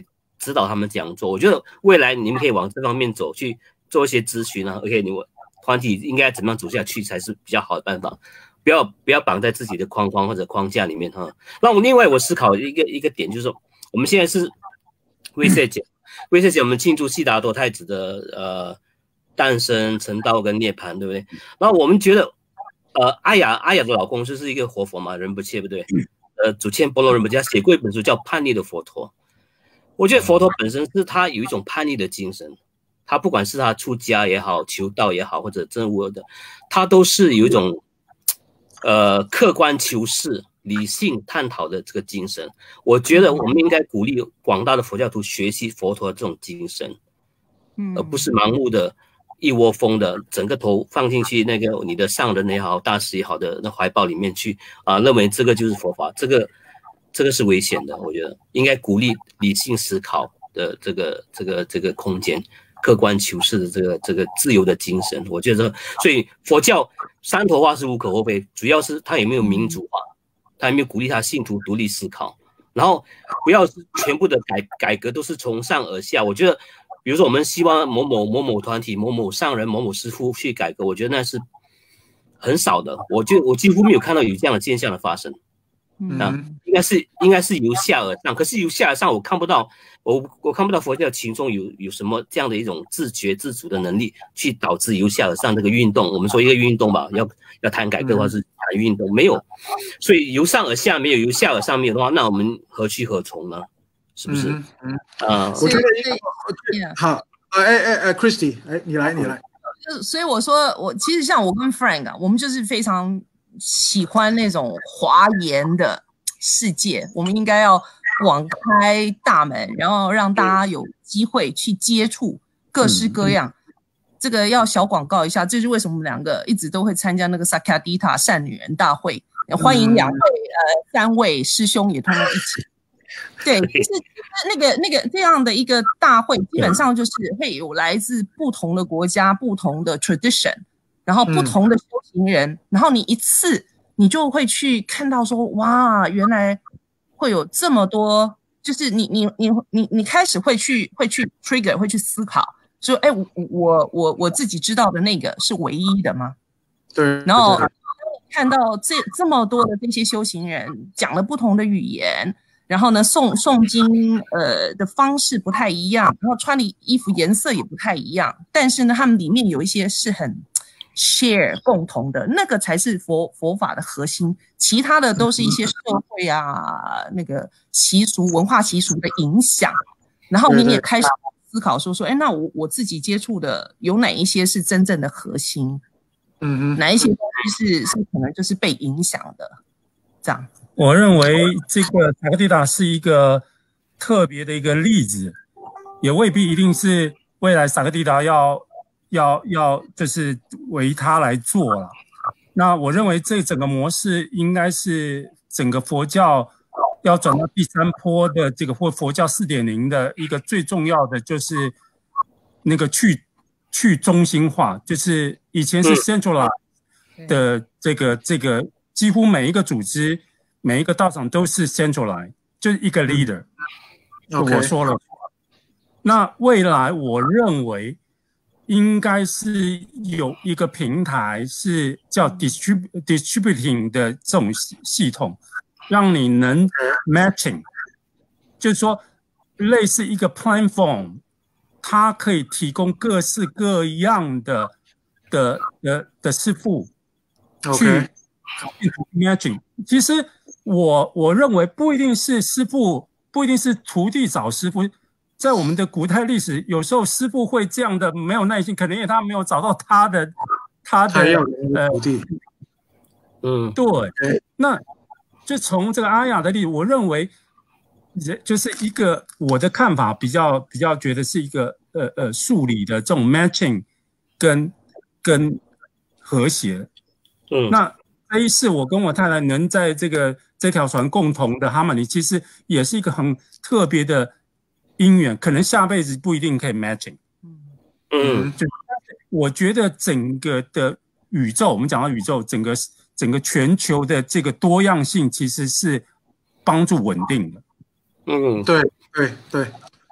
指导他们怎样做。我觉得未来你们可以往这方面走，去做一些咨询啊。OK， 你们团体应该怎么样走下去才是比较好的办法，不要不要绑在自己的框框或者框架里面哈。那我另外我思考一个一个点就是说，我们现在是卫赛节，卫赛节我们庆祝悉达多太子的呃诞生、成道跟涅槃，对不对？然后我们觉得。呃，阿雅阿雅的老公就是一个活佛嘛，仁波切，不对？呃，祖谦波罗仁波切写过一本书叫《叛逆的佛陀》。我觉得佛陀本身是他有一种叛逆的精神，他不管是他出家也好、求道也好，或者证悟的，他都是有一种呃客观求是、理性探讨的这个精神。我觉得我们应该鼓励广大的佛教徒学习佛陀这种精神，而不是盲目的。一窝蜂的整个头放进去那个你的上人也好大师也好的那怀抱里面去啊，认为这个就是佛法，这个这个是危险的。我觉得应该鼓励理性思考的这个这个这个空间，客观求是的这个这个自由的精神。我觉得，所以佛教三头化是无可厚非，主要是它有没有民主化，它有没有鼓励他信徒独立思考，然后不要全部的改改革都是从上而下。我觉得。比如说，我们希望某某某某团体、某某上人、某某师父去改革，我觉得那是很少的。我就我几乎没有看到有这样的现象的发生。嗯，啊、应该是应该是由下而上，可是由下而上，我看不到，我我看不到佛教群众有有什么这样的一种自觉自主的能力，去导致由下而上这个运动。我们说一个运动吧，要要谈改革的话是谈运动，没有，所以由上而下没有，由下而上没有的话，那我们何去何从呢？是不是？嗯嗯啊，我觉得好，哎哎哎 ，Christy， 哎，你来，你来。 所以我说，我其实像我跟 Frank 啊，我们就是非常喜欢那种华严的世界，我们应该要广开大门，然后让大家有机会去接触各式各样。嗯、这个要小广告一下，这是为什么我们两个一直都会参加那个 Sakyadita 善女人大会，欢迎两位、嗯、呃三位师兄也通通一起。对，是那个那个这样的一个大会，基本上就是会有来自不同的国家、不同的 tradition， 然后不同的修行人，嗯、然后你一次你就会去看到说，哇，原来会有这么多，就是你你你你你开始会去会去 trigger 会去思考，说，哎，我我我我自己知道的那个是唯一的吗？ 对， 然后看到这这么多的这些修行人讲了不同的语言。然后呢，诵诵经呃的方式不太一样，然后穿的衣服颜色也不太一样，但是呢，他们里面有一些是很 share 共同的，那个才是佛佛法的核心，其他的都是一些社会啊那个习俗文化习俗的影响。然后你也开始思考说说，哎，那我我自己接触的有哪一些是真正的核心？嗯嗯，哪一些东西是是可能就是被影响的？这样。 我认为这个萨克蒂达是一个特别的一个例子，也未必一定是未来萨克蒂达要要要就是为他来做了。那我认为这整个模式应该是整个佛教要转到第三波的这个或佛教 四点零 的一个最重要的就是那个去去中心化，就是以前是 centralized 的这个这个几乎每一个组织。每一个道场都是 centralized， 就是一个 leader。Okay. 我说了，那未来我认为应该是有一个平台是叫 distrib distributing 的这种系统，让你能 matching， 就是说类似一个 platform， 它可以提供各式各样的的的的师父去 matching。其实。我我认为不一定是师父，不一定是徒弟找师父。在我们的古代历史，有时候师父会这样的没有耐心，可能因为他没有找到他的他的呃徒弟。嗯，对。那就从这个阿雅的例子，我认为就是一个我的看法比较比较觉得是一个呃呃数理的这种 matching 跟跟和谐。嗯，那这一次我跟我太太能在这个这条船共同的哈玛尼，其实也是一个很特别的因缘，可能下辈子不一定可以 matching。嗯，就我觉得整个的宇宙，我们讲到宇宙，整个整个全球的这个多样性，其实是帮助稳定的。 嗯，对对对。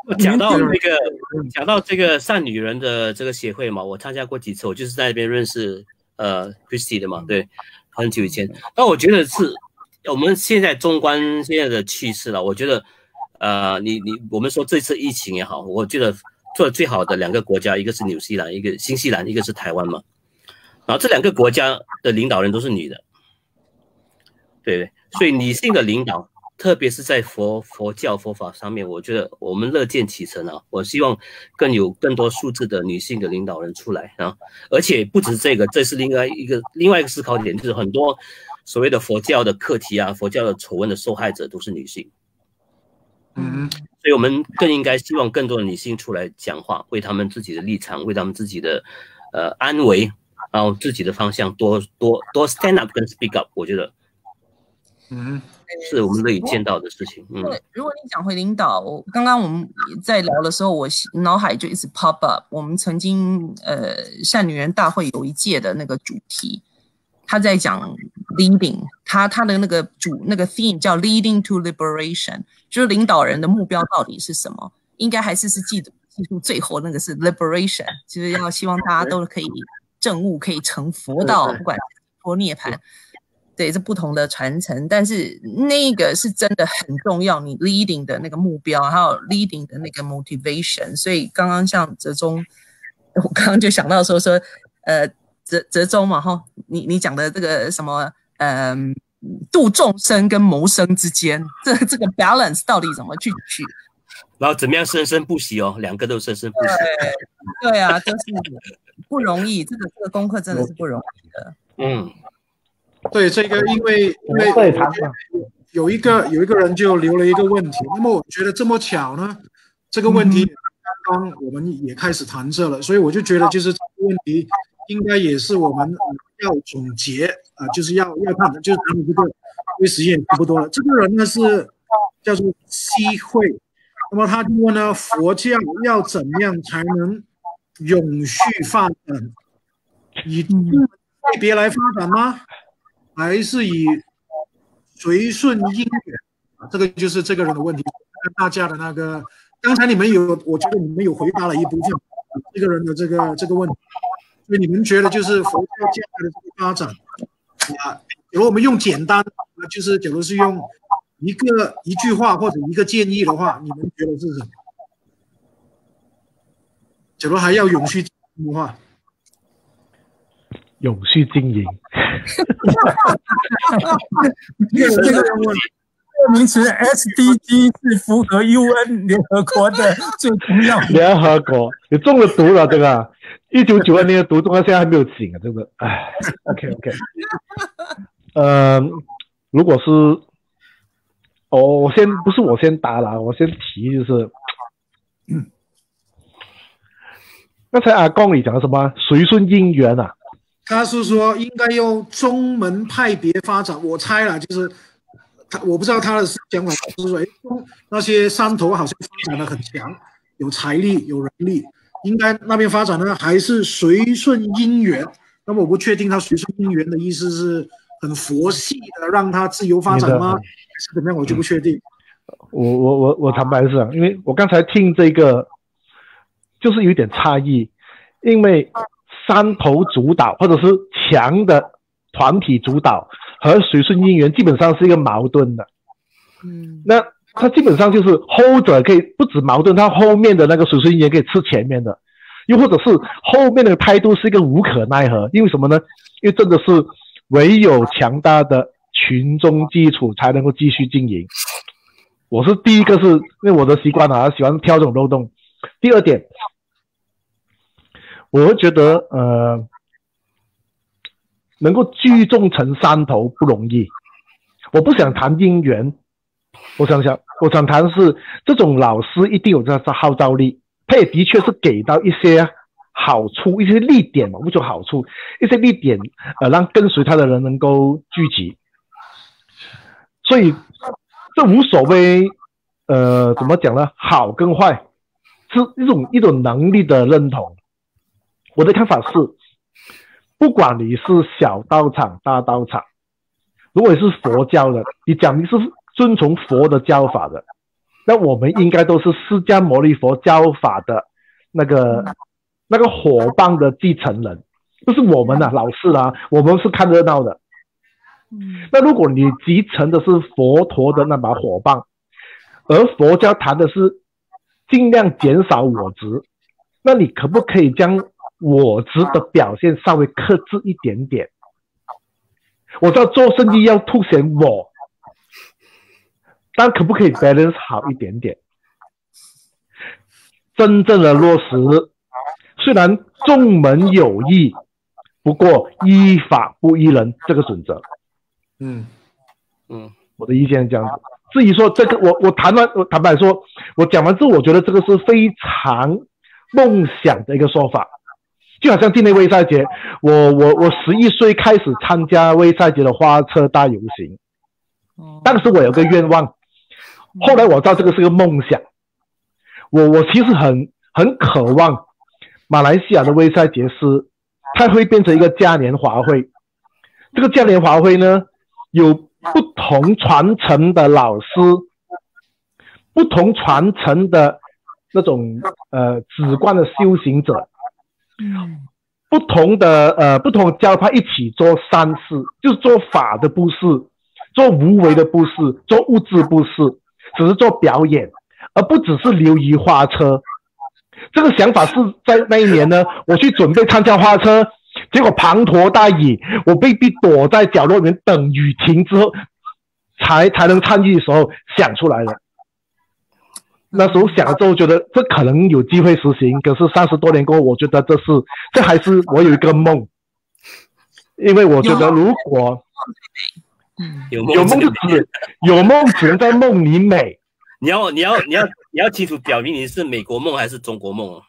讲到那个，讲到这个善女人的这个协会嘛，我参加过几次，我就是在那边认识呃 Christy 的嘛，对，很久以前。但我觉得是我们现在纵观现在的趋势了，我觉得呃，你你我们说这次疫情也好，我觉得做的最好的两个国家，一个是纽西兰，一个新西兰，一个是台湾嘛。然后这两个国家的领导人都是女的，对，所以女性的领导。特别是在佛佛教佛法上面，我觉得我们乐见其成啊！我希望更有更多素质的女性的领导人出来啊！而且不止这个，这是另外一个另外一个思考点，就是很多所谓的佛教的课题啊，佛教的丑闻的受害者都是女性。 嗯， 所以我们更应该希望更多的女性出来讲话，为他们自己的立场，为他们自己的呃安危，然后自己的方向多多多 stand up 跟 speak up， 我觉得。 嗯， 是我们乐意见到的事情。嗯， 对，如果你讲回领导，刚刚我们在聊的时候，我脑海就一直 pop up。我们曾经呃善女人大会有一届的那个主题，他在讲 leading， 他他的那个主那个 theme 叫 leading to liberation， 就是领导人的目标到底是什么？应该还是是记记住最后那个是 liberation， 就是要希望大家都可以证悟，可以成佛道，不管是佛涅槃。对，是不同的传承，但是那个是真的很重要，你 leading 的那个目标，还有 leading 的那个 motivation。所以刚刚像哲中，我刚刚就想到说说，呃，哲哲中嘛，哈，你你讲的这个什么，嗯、呃，度众生跟谋生之间，这这个 balance 到底怎么去取？ 然后怎么样生生不息哦，两个都生生不息。 对，对啊，就是不容易，这个这个功课真的是不容易的。 嗯。 对这个，因为因为有一个有一个人就留了一个问题，那么我觉得这么巧呢，这个问题刚刚我们也开始谈这了，所以我就觉得就是这个问题应该也是我们要总结啊、呃，就是要要看的，就是咱们这个因为时间也差不多了。这个人呢是叫做西慧，那么他就问呢，佛教要怎样才能永续发展？以类别来发展吗？还是以随顺因缘，这个就是这个人的问题。大家的那个，刚才你们有，我觉得你们有回答了一部分这个人的这个这个问题，所以你们觉得就是佛教将来的这个发展啊，如果我们用简单，就是假如是用一个一句话或者一个建议的话，你们觉得是什么？假如还要永续的话。 永续经营， 这个这个名词 S D G 是符合 U N 联合国的最重要的。 联合国，你中了毒了，这个一九九二年的毒，中到现在还没有醒啊，这个，哎 ，OK OK， 呃，如果是，哦，我先不是我先答了，我先提就是，嗯，刚才阿公你讲的什么随顺因缘啊？ 他是说应该用宗门派别发展，我猜了，就是他我不知道他的想法，就是说，哎，那些山头好像发展的很强，有财力有人力，应该那边发展呢还是随顺因缘？那么我不确定他随顺因缘的意思是很佛系的让他自由发展吗？还是怎么样？我就不确定。 我我我我坦白是讲，因为我刚才听这个就是有点差异，因为山头主导或者是强的团体主导和随顺因缘基本上是一个矛盾的。嗯，那他基本上就是后者可以不止矛盾，他后面的那个随顺因缘可以吃前面的，又或者是后面的态度是一个无可奈何。因为什么呢？因为真的是唯有强大的群众基础才能够继续经营。我是第一个是因为我的习惯啊，喜欢挑这种漏洞。第二点，我会觉得呃，能够聚众成山头不容易。我不想谈因缘，我想想，我想谈是这种老师一定有这号召力，他也的确是给到一些好处，一些利点嘛，不说好处，一些利点，呃，让跟随他的人能够聚集。所以这无所谓，呃，怎么讲呢？好跟坏，是一种一种能力的认同。我的看法是，不管你是小道场、大道场，如果你是佛教的，你讲你是遵从佛的教法的， 那我们应该都是释迦牟尼佛教法的那个那个伙伴的继承人，不是我们啊，老师啊，我们是看热闹的。那如果你继承的是佛陀的那把火棒，而佛教谈的是尽量减少我执，那你可不可以将我执的表现稍微克制一点点？我知道做生意要凸显我，但可不可以 balance 好一点点？真正的落实，虽然众门有异，不过依法不依人这个准则。 嗯嗯，我的意见是这样子。至于说这个，我我谈完，我坦白说，我讲完之后，我觉得这个是非常梦想的一个说法。就好像今年卫赛节，我我我十一岁开始参加卫赛节的花车大游行，当时我有个愿望，后来我知道这个是个梦想。我我其实很很渴望马来西亚的卫赛节是它会变成一个嘉年华会。这个嘉年华会呢，有不同传承的老师，不同传承的那种呃止观的修行者，不同的呃不同教派一起做善事，就是做法的布施，做无为的布施，做物质布施，只是做表演，而不只是流于花车。这个想法是在那一年呢，我去准备参加花车，结果滂沱大雨，我被逼躲在角落里面等雨停之后，才才能参与的时候想出来的。那时候想了之后，觉得这可能有机会实行，可是三十多年过后，我觉得这是这还是我有一个梦，因为我觉得如果有有梦就只有梦只能在梦里美。 你要你要你要你要清楚表明你是美国梦还是中国梦啊？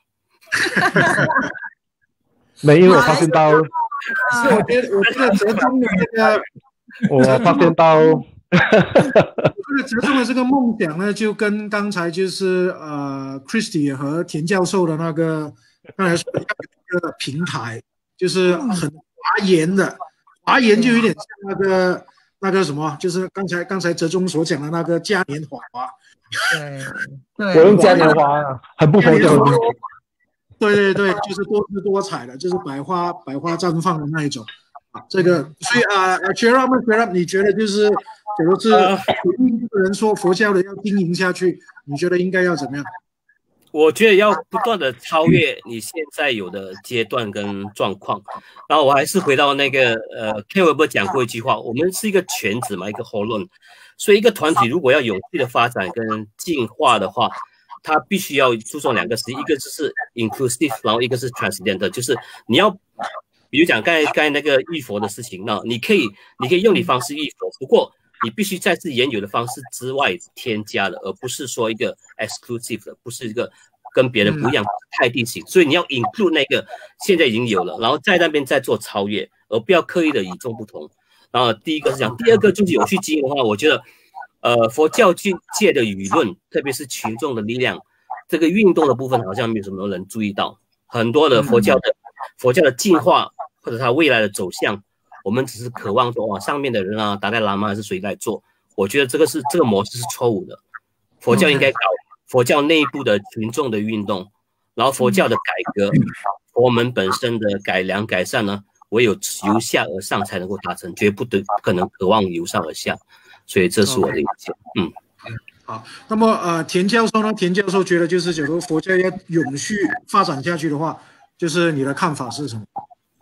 没，因为我发现到， 是我觉得我觉得折中的这个， 我发现到， 这个折中的这个梦想呢，就跟刚才就是呃 Christy 和田教授的那个刚才说的一个平台，就是很华严的，华严就有点像那个那个什么，就是刚才刚才折中所讲的那个嘉年华。 对， 我用嘉年华很不佛教的。 对对对，就是多姿多彩的，就是百花百花绽放的那一种啊。这个，所以啊 c h e r up c h e r up 你觉得就是，假如是有一个人说佛教的要经营下去，你觉得应该要怎么样？ 我觉得要不断的超越你现在有的阶段跟状况。然后我还是回到那个呃 ，Ken Wilber 讲过一句话，我们是一个圈子嘛，一个 whole lot。所以一个团体如果要有序的发展跟进化的话，它必须要注重两个事，一个就是 inclusive， 然后一个是 transcendental， 就是你要，比如讲刚才刚才那个浴佛的事情，那你可以你可以用你方式浴佛，不过你必须在自己原有的方式之外添加的，而不是说一个 exclusive 的，不是一个跟别人不一样太地形，所以你要 include 那个现在已经有了，然后在那边再做超越，而不要刻意的与众不同。然后第一个是这样，第二个就是有序经营的话，我觉得。呃，佛教界的舆论，特别是群众的力量，这个运动的部分好像没有什么人注意到。很多的佛教的佛教的进化或者它未来的走向，我们只是渴望说，哇，上面的人啊，达赖喇嘛还是谁来做？我觉得这个是这个模式是错误的。佛教应该搞佛教内部的群众的运动，然后佛教的改革，佛门本身的改良改善呢，唯有由下而上才能够达成，绝不得不可能渴望由上而下。所以这是我的意见。嗯， 好，那么呃，田教授呢？田教授觉得就是，假如佛教要永续发展下去的话，就是你的看法是什么？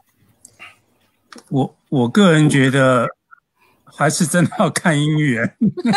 我我个人觉得，还是真的要看因缘，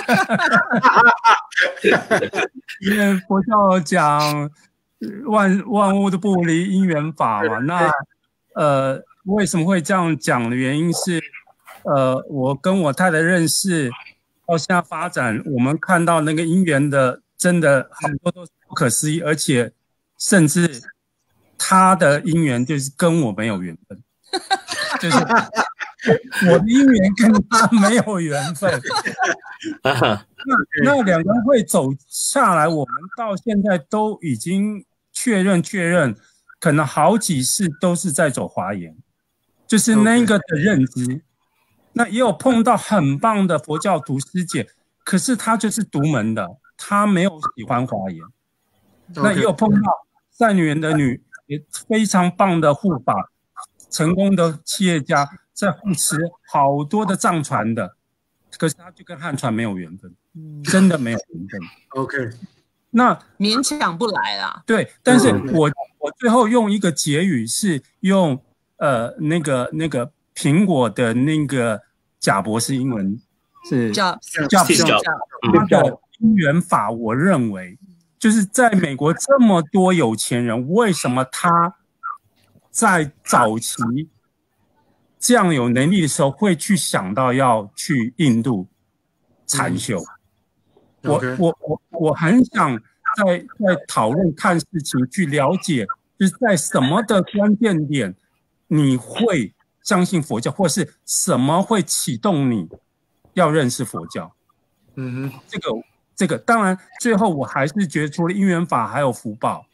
因为佛教讲万万物都不离因缘法嘛。那呃，为什么会这样讲的原因是，呃，我跟我太太认识。到现在发展，我们看到那个因缘的，真的很多都是不可思议，而且甚至他的因缘就是跟我没有缘分，就是我的因缘跟他没有缘分。那那两个人会走下来，我们到现在都已经确认确认，可能好几次都是在走华严，就是那个的认知。那也有碰到很棒的佛教徒师姐，可是他就是独门的， 他没有喜欢华严。Okay. 那也有碰到善女人的女，也非常棒的护法，成功的企业家，在护持好多的藏传的，可是他就跟汉传没有缘分，真的没有缘分。 OK， 那勉强不来啦。 对，但是我我最后用一个结语是用呃那个那个苹果的那个贾博士英文是叫叫叫他的因缘法，我认为就是在美国这么多有钱人，为什么他在早期这样有能力的时候会去想到要去印度禅修？嗯、我 okay. 我我我很想在在讨论看事情，去了解就是在什么的关键点你会相信佛教，或是什么会启动你要认识佛教？ 嗯哼， 这个这个当然最后我还是觉得除了因缘法还有福报。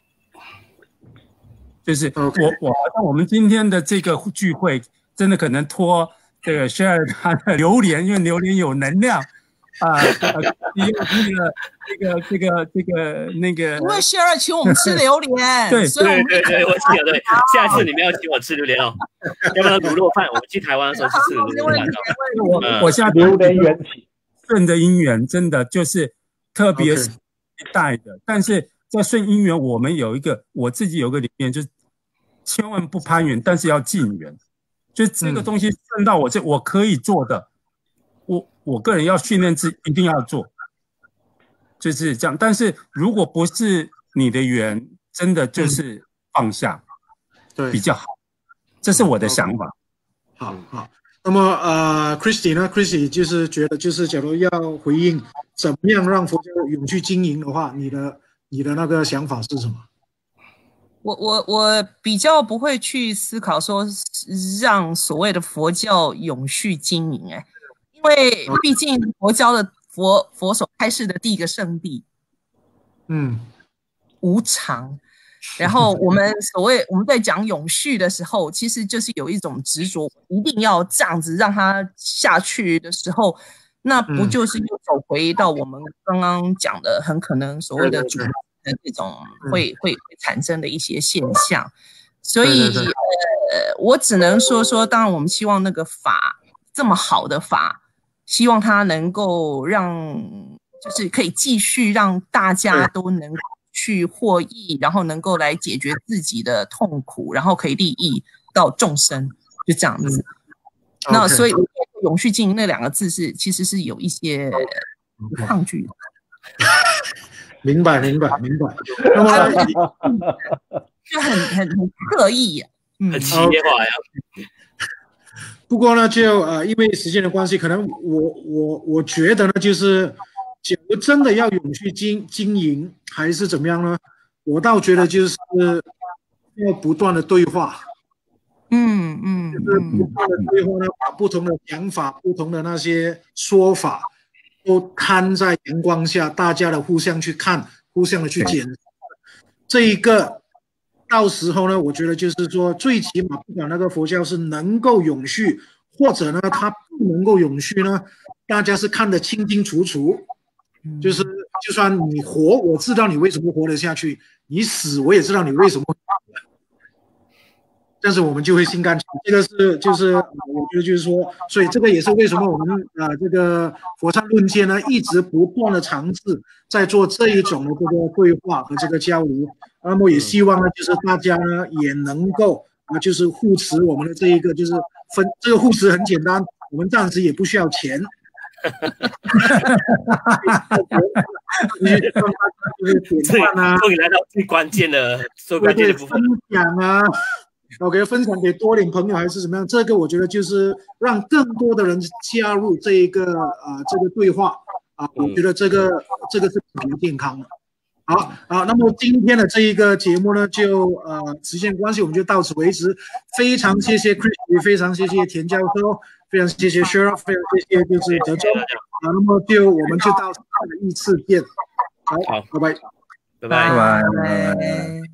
就是我、okay. 我好像我们今天的这个聚会，真的可能托这个 share 他的榴莲，因为榴莲有能量啊，利用这个这个这个这个那个， 因为 share 请我们吃榴莲， 对所以我们对对对，我记得对，下次你们要请我吃榴莲哦，要不然卤肉饭，我们去台湾的时候是吃卤肉饭哦。 我我现在榴莲缘起， 顺的因缘真的就是特别是一代的， okay. 但是在顺因缘，我们有一个我自己有一个理念，就是千万不攀缘，但是要近缘。就是这个东西顺到我这，我可以做的，我我个人要训练自己一定要做，就是这样。但是如果不是你的缘，真的就是放下， 对， 比较好。这是我的想法。 好好。那么呃 ，Christy 呢 ？Christy 就是觉得，就是假如要回应怎么样让佛教永续经营的话，你的你的那个想法是什么？ 我我我比较不会去思考说让所谓的佛教永续经营，哎，因为毕竟佛教的佛佛所开示的第一个圣地， 嗯， 无常。然后我们所谓我们在讲永续的时候，其实就是有一种执着，一定要这样子让它下去的时候，那不就是又走回到我们刚刚讲的很可能所谓的主的这种会会会产生的一些现象。所以对对对呃，我只能说说，当然我们希望那个法这么好的法，希望它能够让就是可以继续让大家都能够去获益，然后能够来解决自己的痛苦，然后可以利益到众生，就这样子。嗯、那所以永续经营那两个字是其实是有一些抗拒的。 明白明白明白。那么就很很很刻意、啊， 嗯，很企业化呀。 不过呢，就呃，因为时间的关系，可能我我我觉得呢，就是假如真的要永续经经营，还是怎么样呢？我倒觉得就是要不断的对话， 嗯嗯， 就是不断的对话呢，把不同的想法、不同的那些说法都摊在阳光下，大家的互相去看，互相的去检视，这一个。到时候呢，我觉得就是说，最起码不管那个佛教是能够永续，或者呢它不能够永续呢，大家是看得清清楚楚。就是就算你活，我知道你为什么活得下去；你死，我也知道你为什么会死。但是我们就会心甘情愿。这个是就是我觉得就是说，所以这个也是为什么我们啊、呃、这个佛禅论界呢一直不断的尝试在做这一种的这个对话和这个交流。那么也希望呢，就是大家呢也能够啊，就是护持我们的这一个，就是分这个护持很简单，我们暂时也不需要钱。就是点赞啊， 终于来到最关键的、最关键的部分， 分享啊 ，OK， 分享给多点朋友还是怎么样？这个我觉得就是让更多的人加入这一个啊、呃、这个对话啊，我觉得这个、嗯、这个是比较健康的。好啊，那么今天的这一个节目呢，就呃时间关系，我们就到此为止。非常谢谢 Chris， 非常谢谢田教授，非常谢谢 Sheriff， 非常谢谢就是德州啊。那么就我们就到下一次见。好， 好， 拜拜， 拜拜， 拜拜。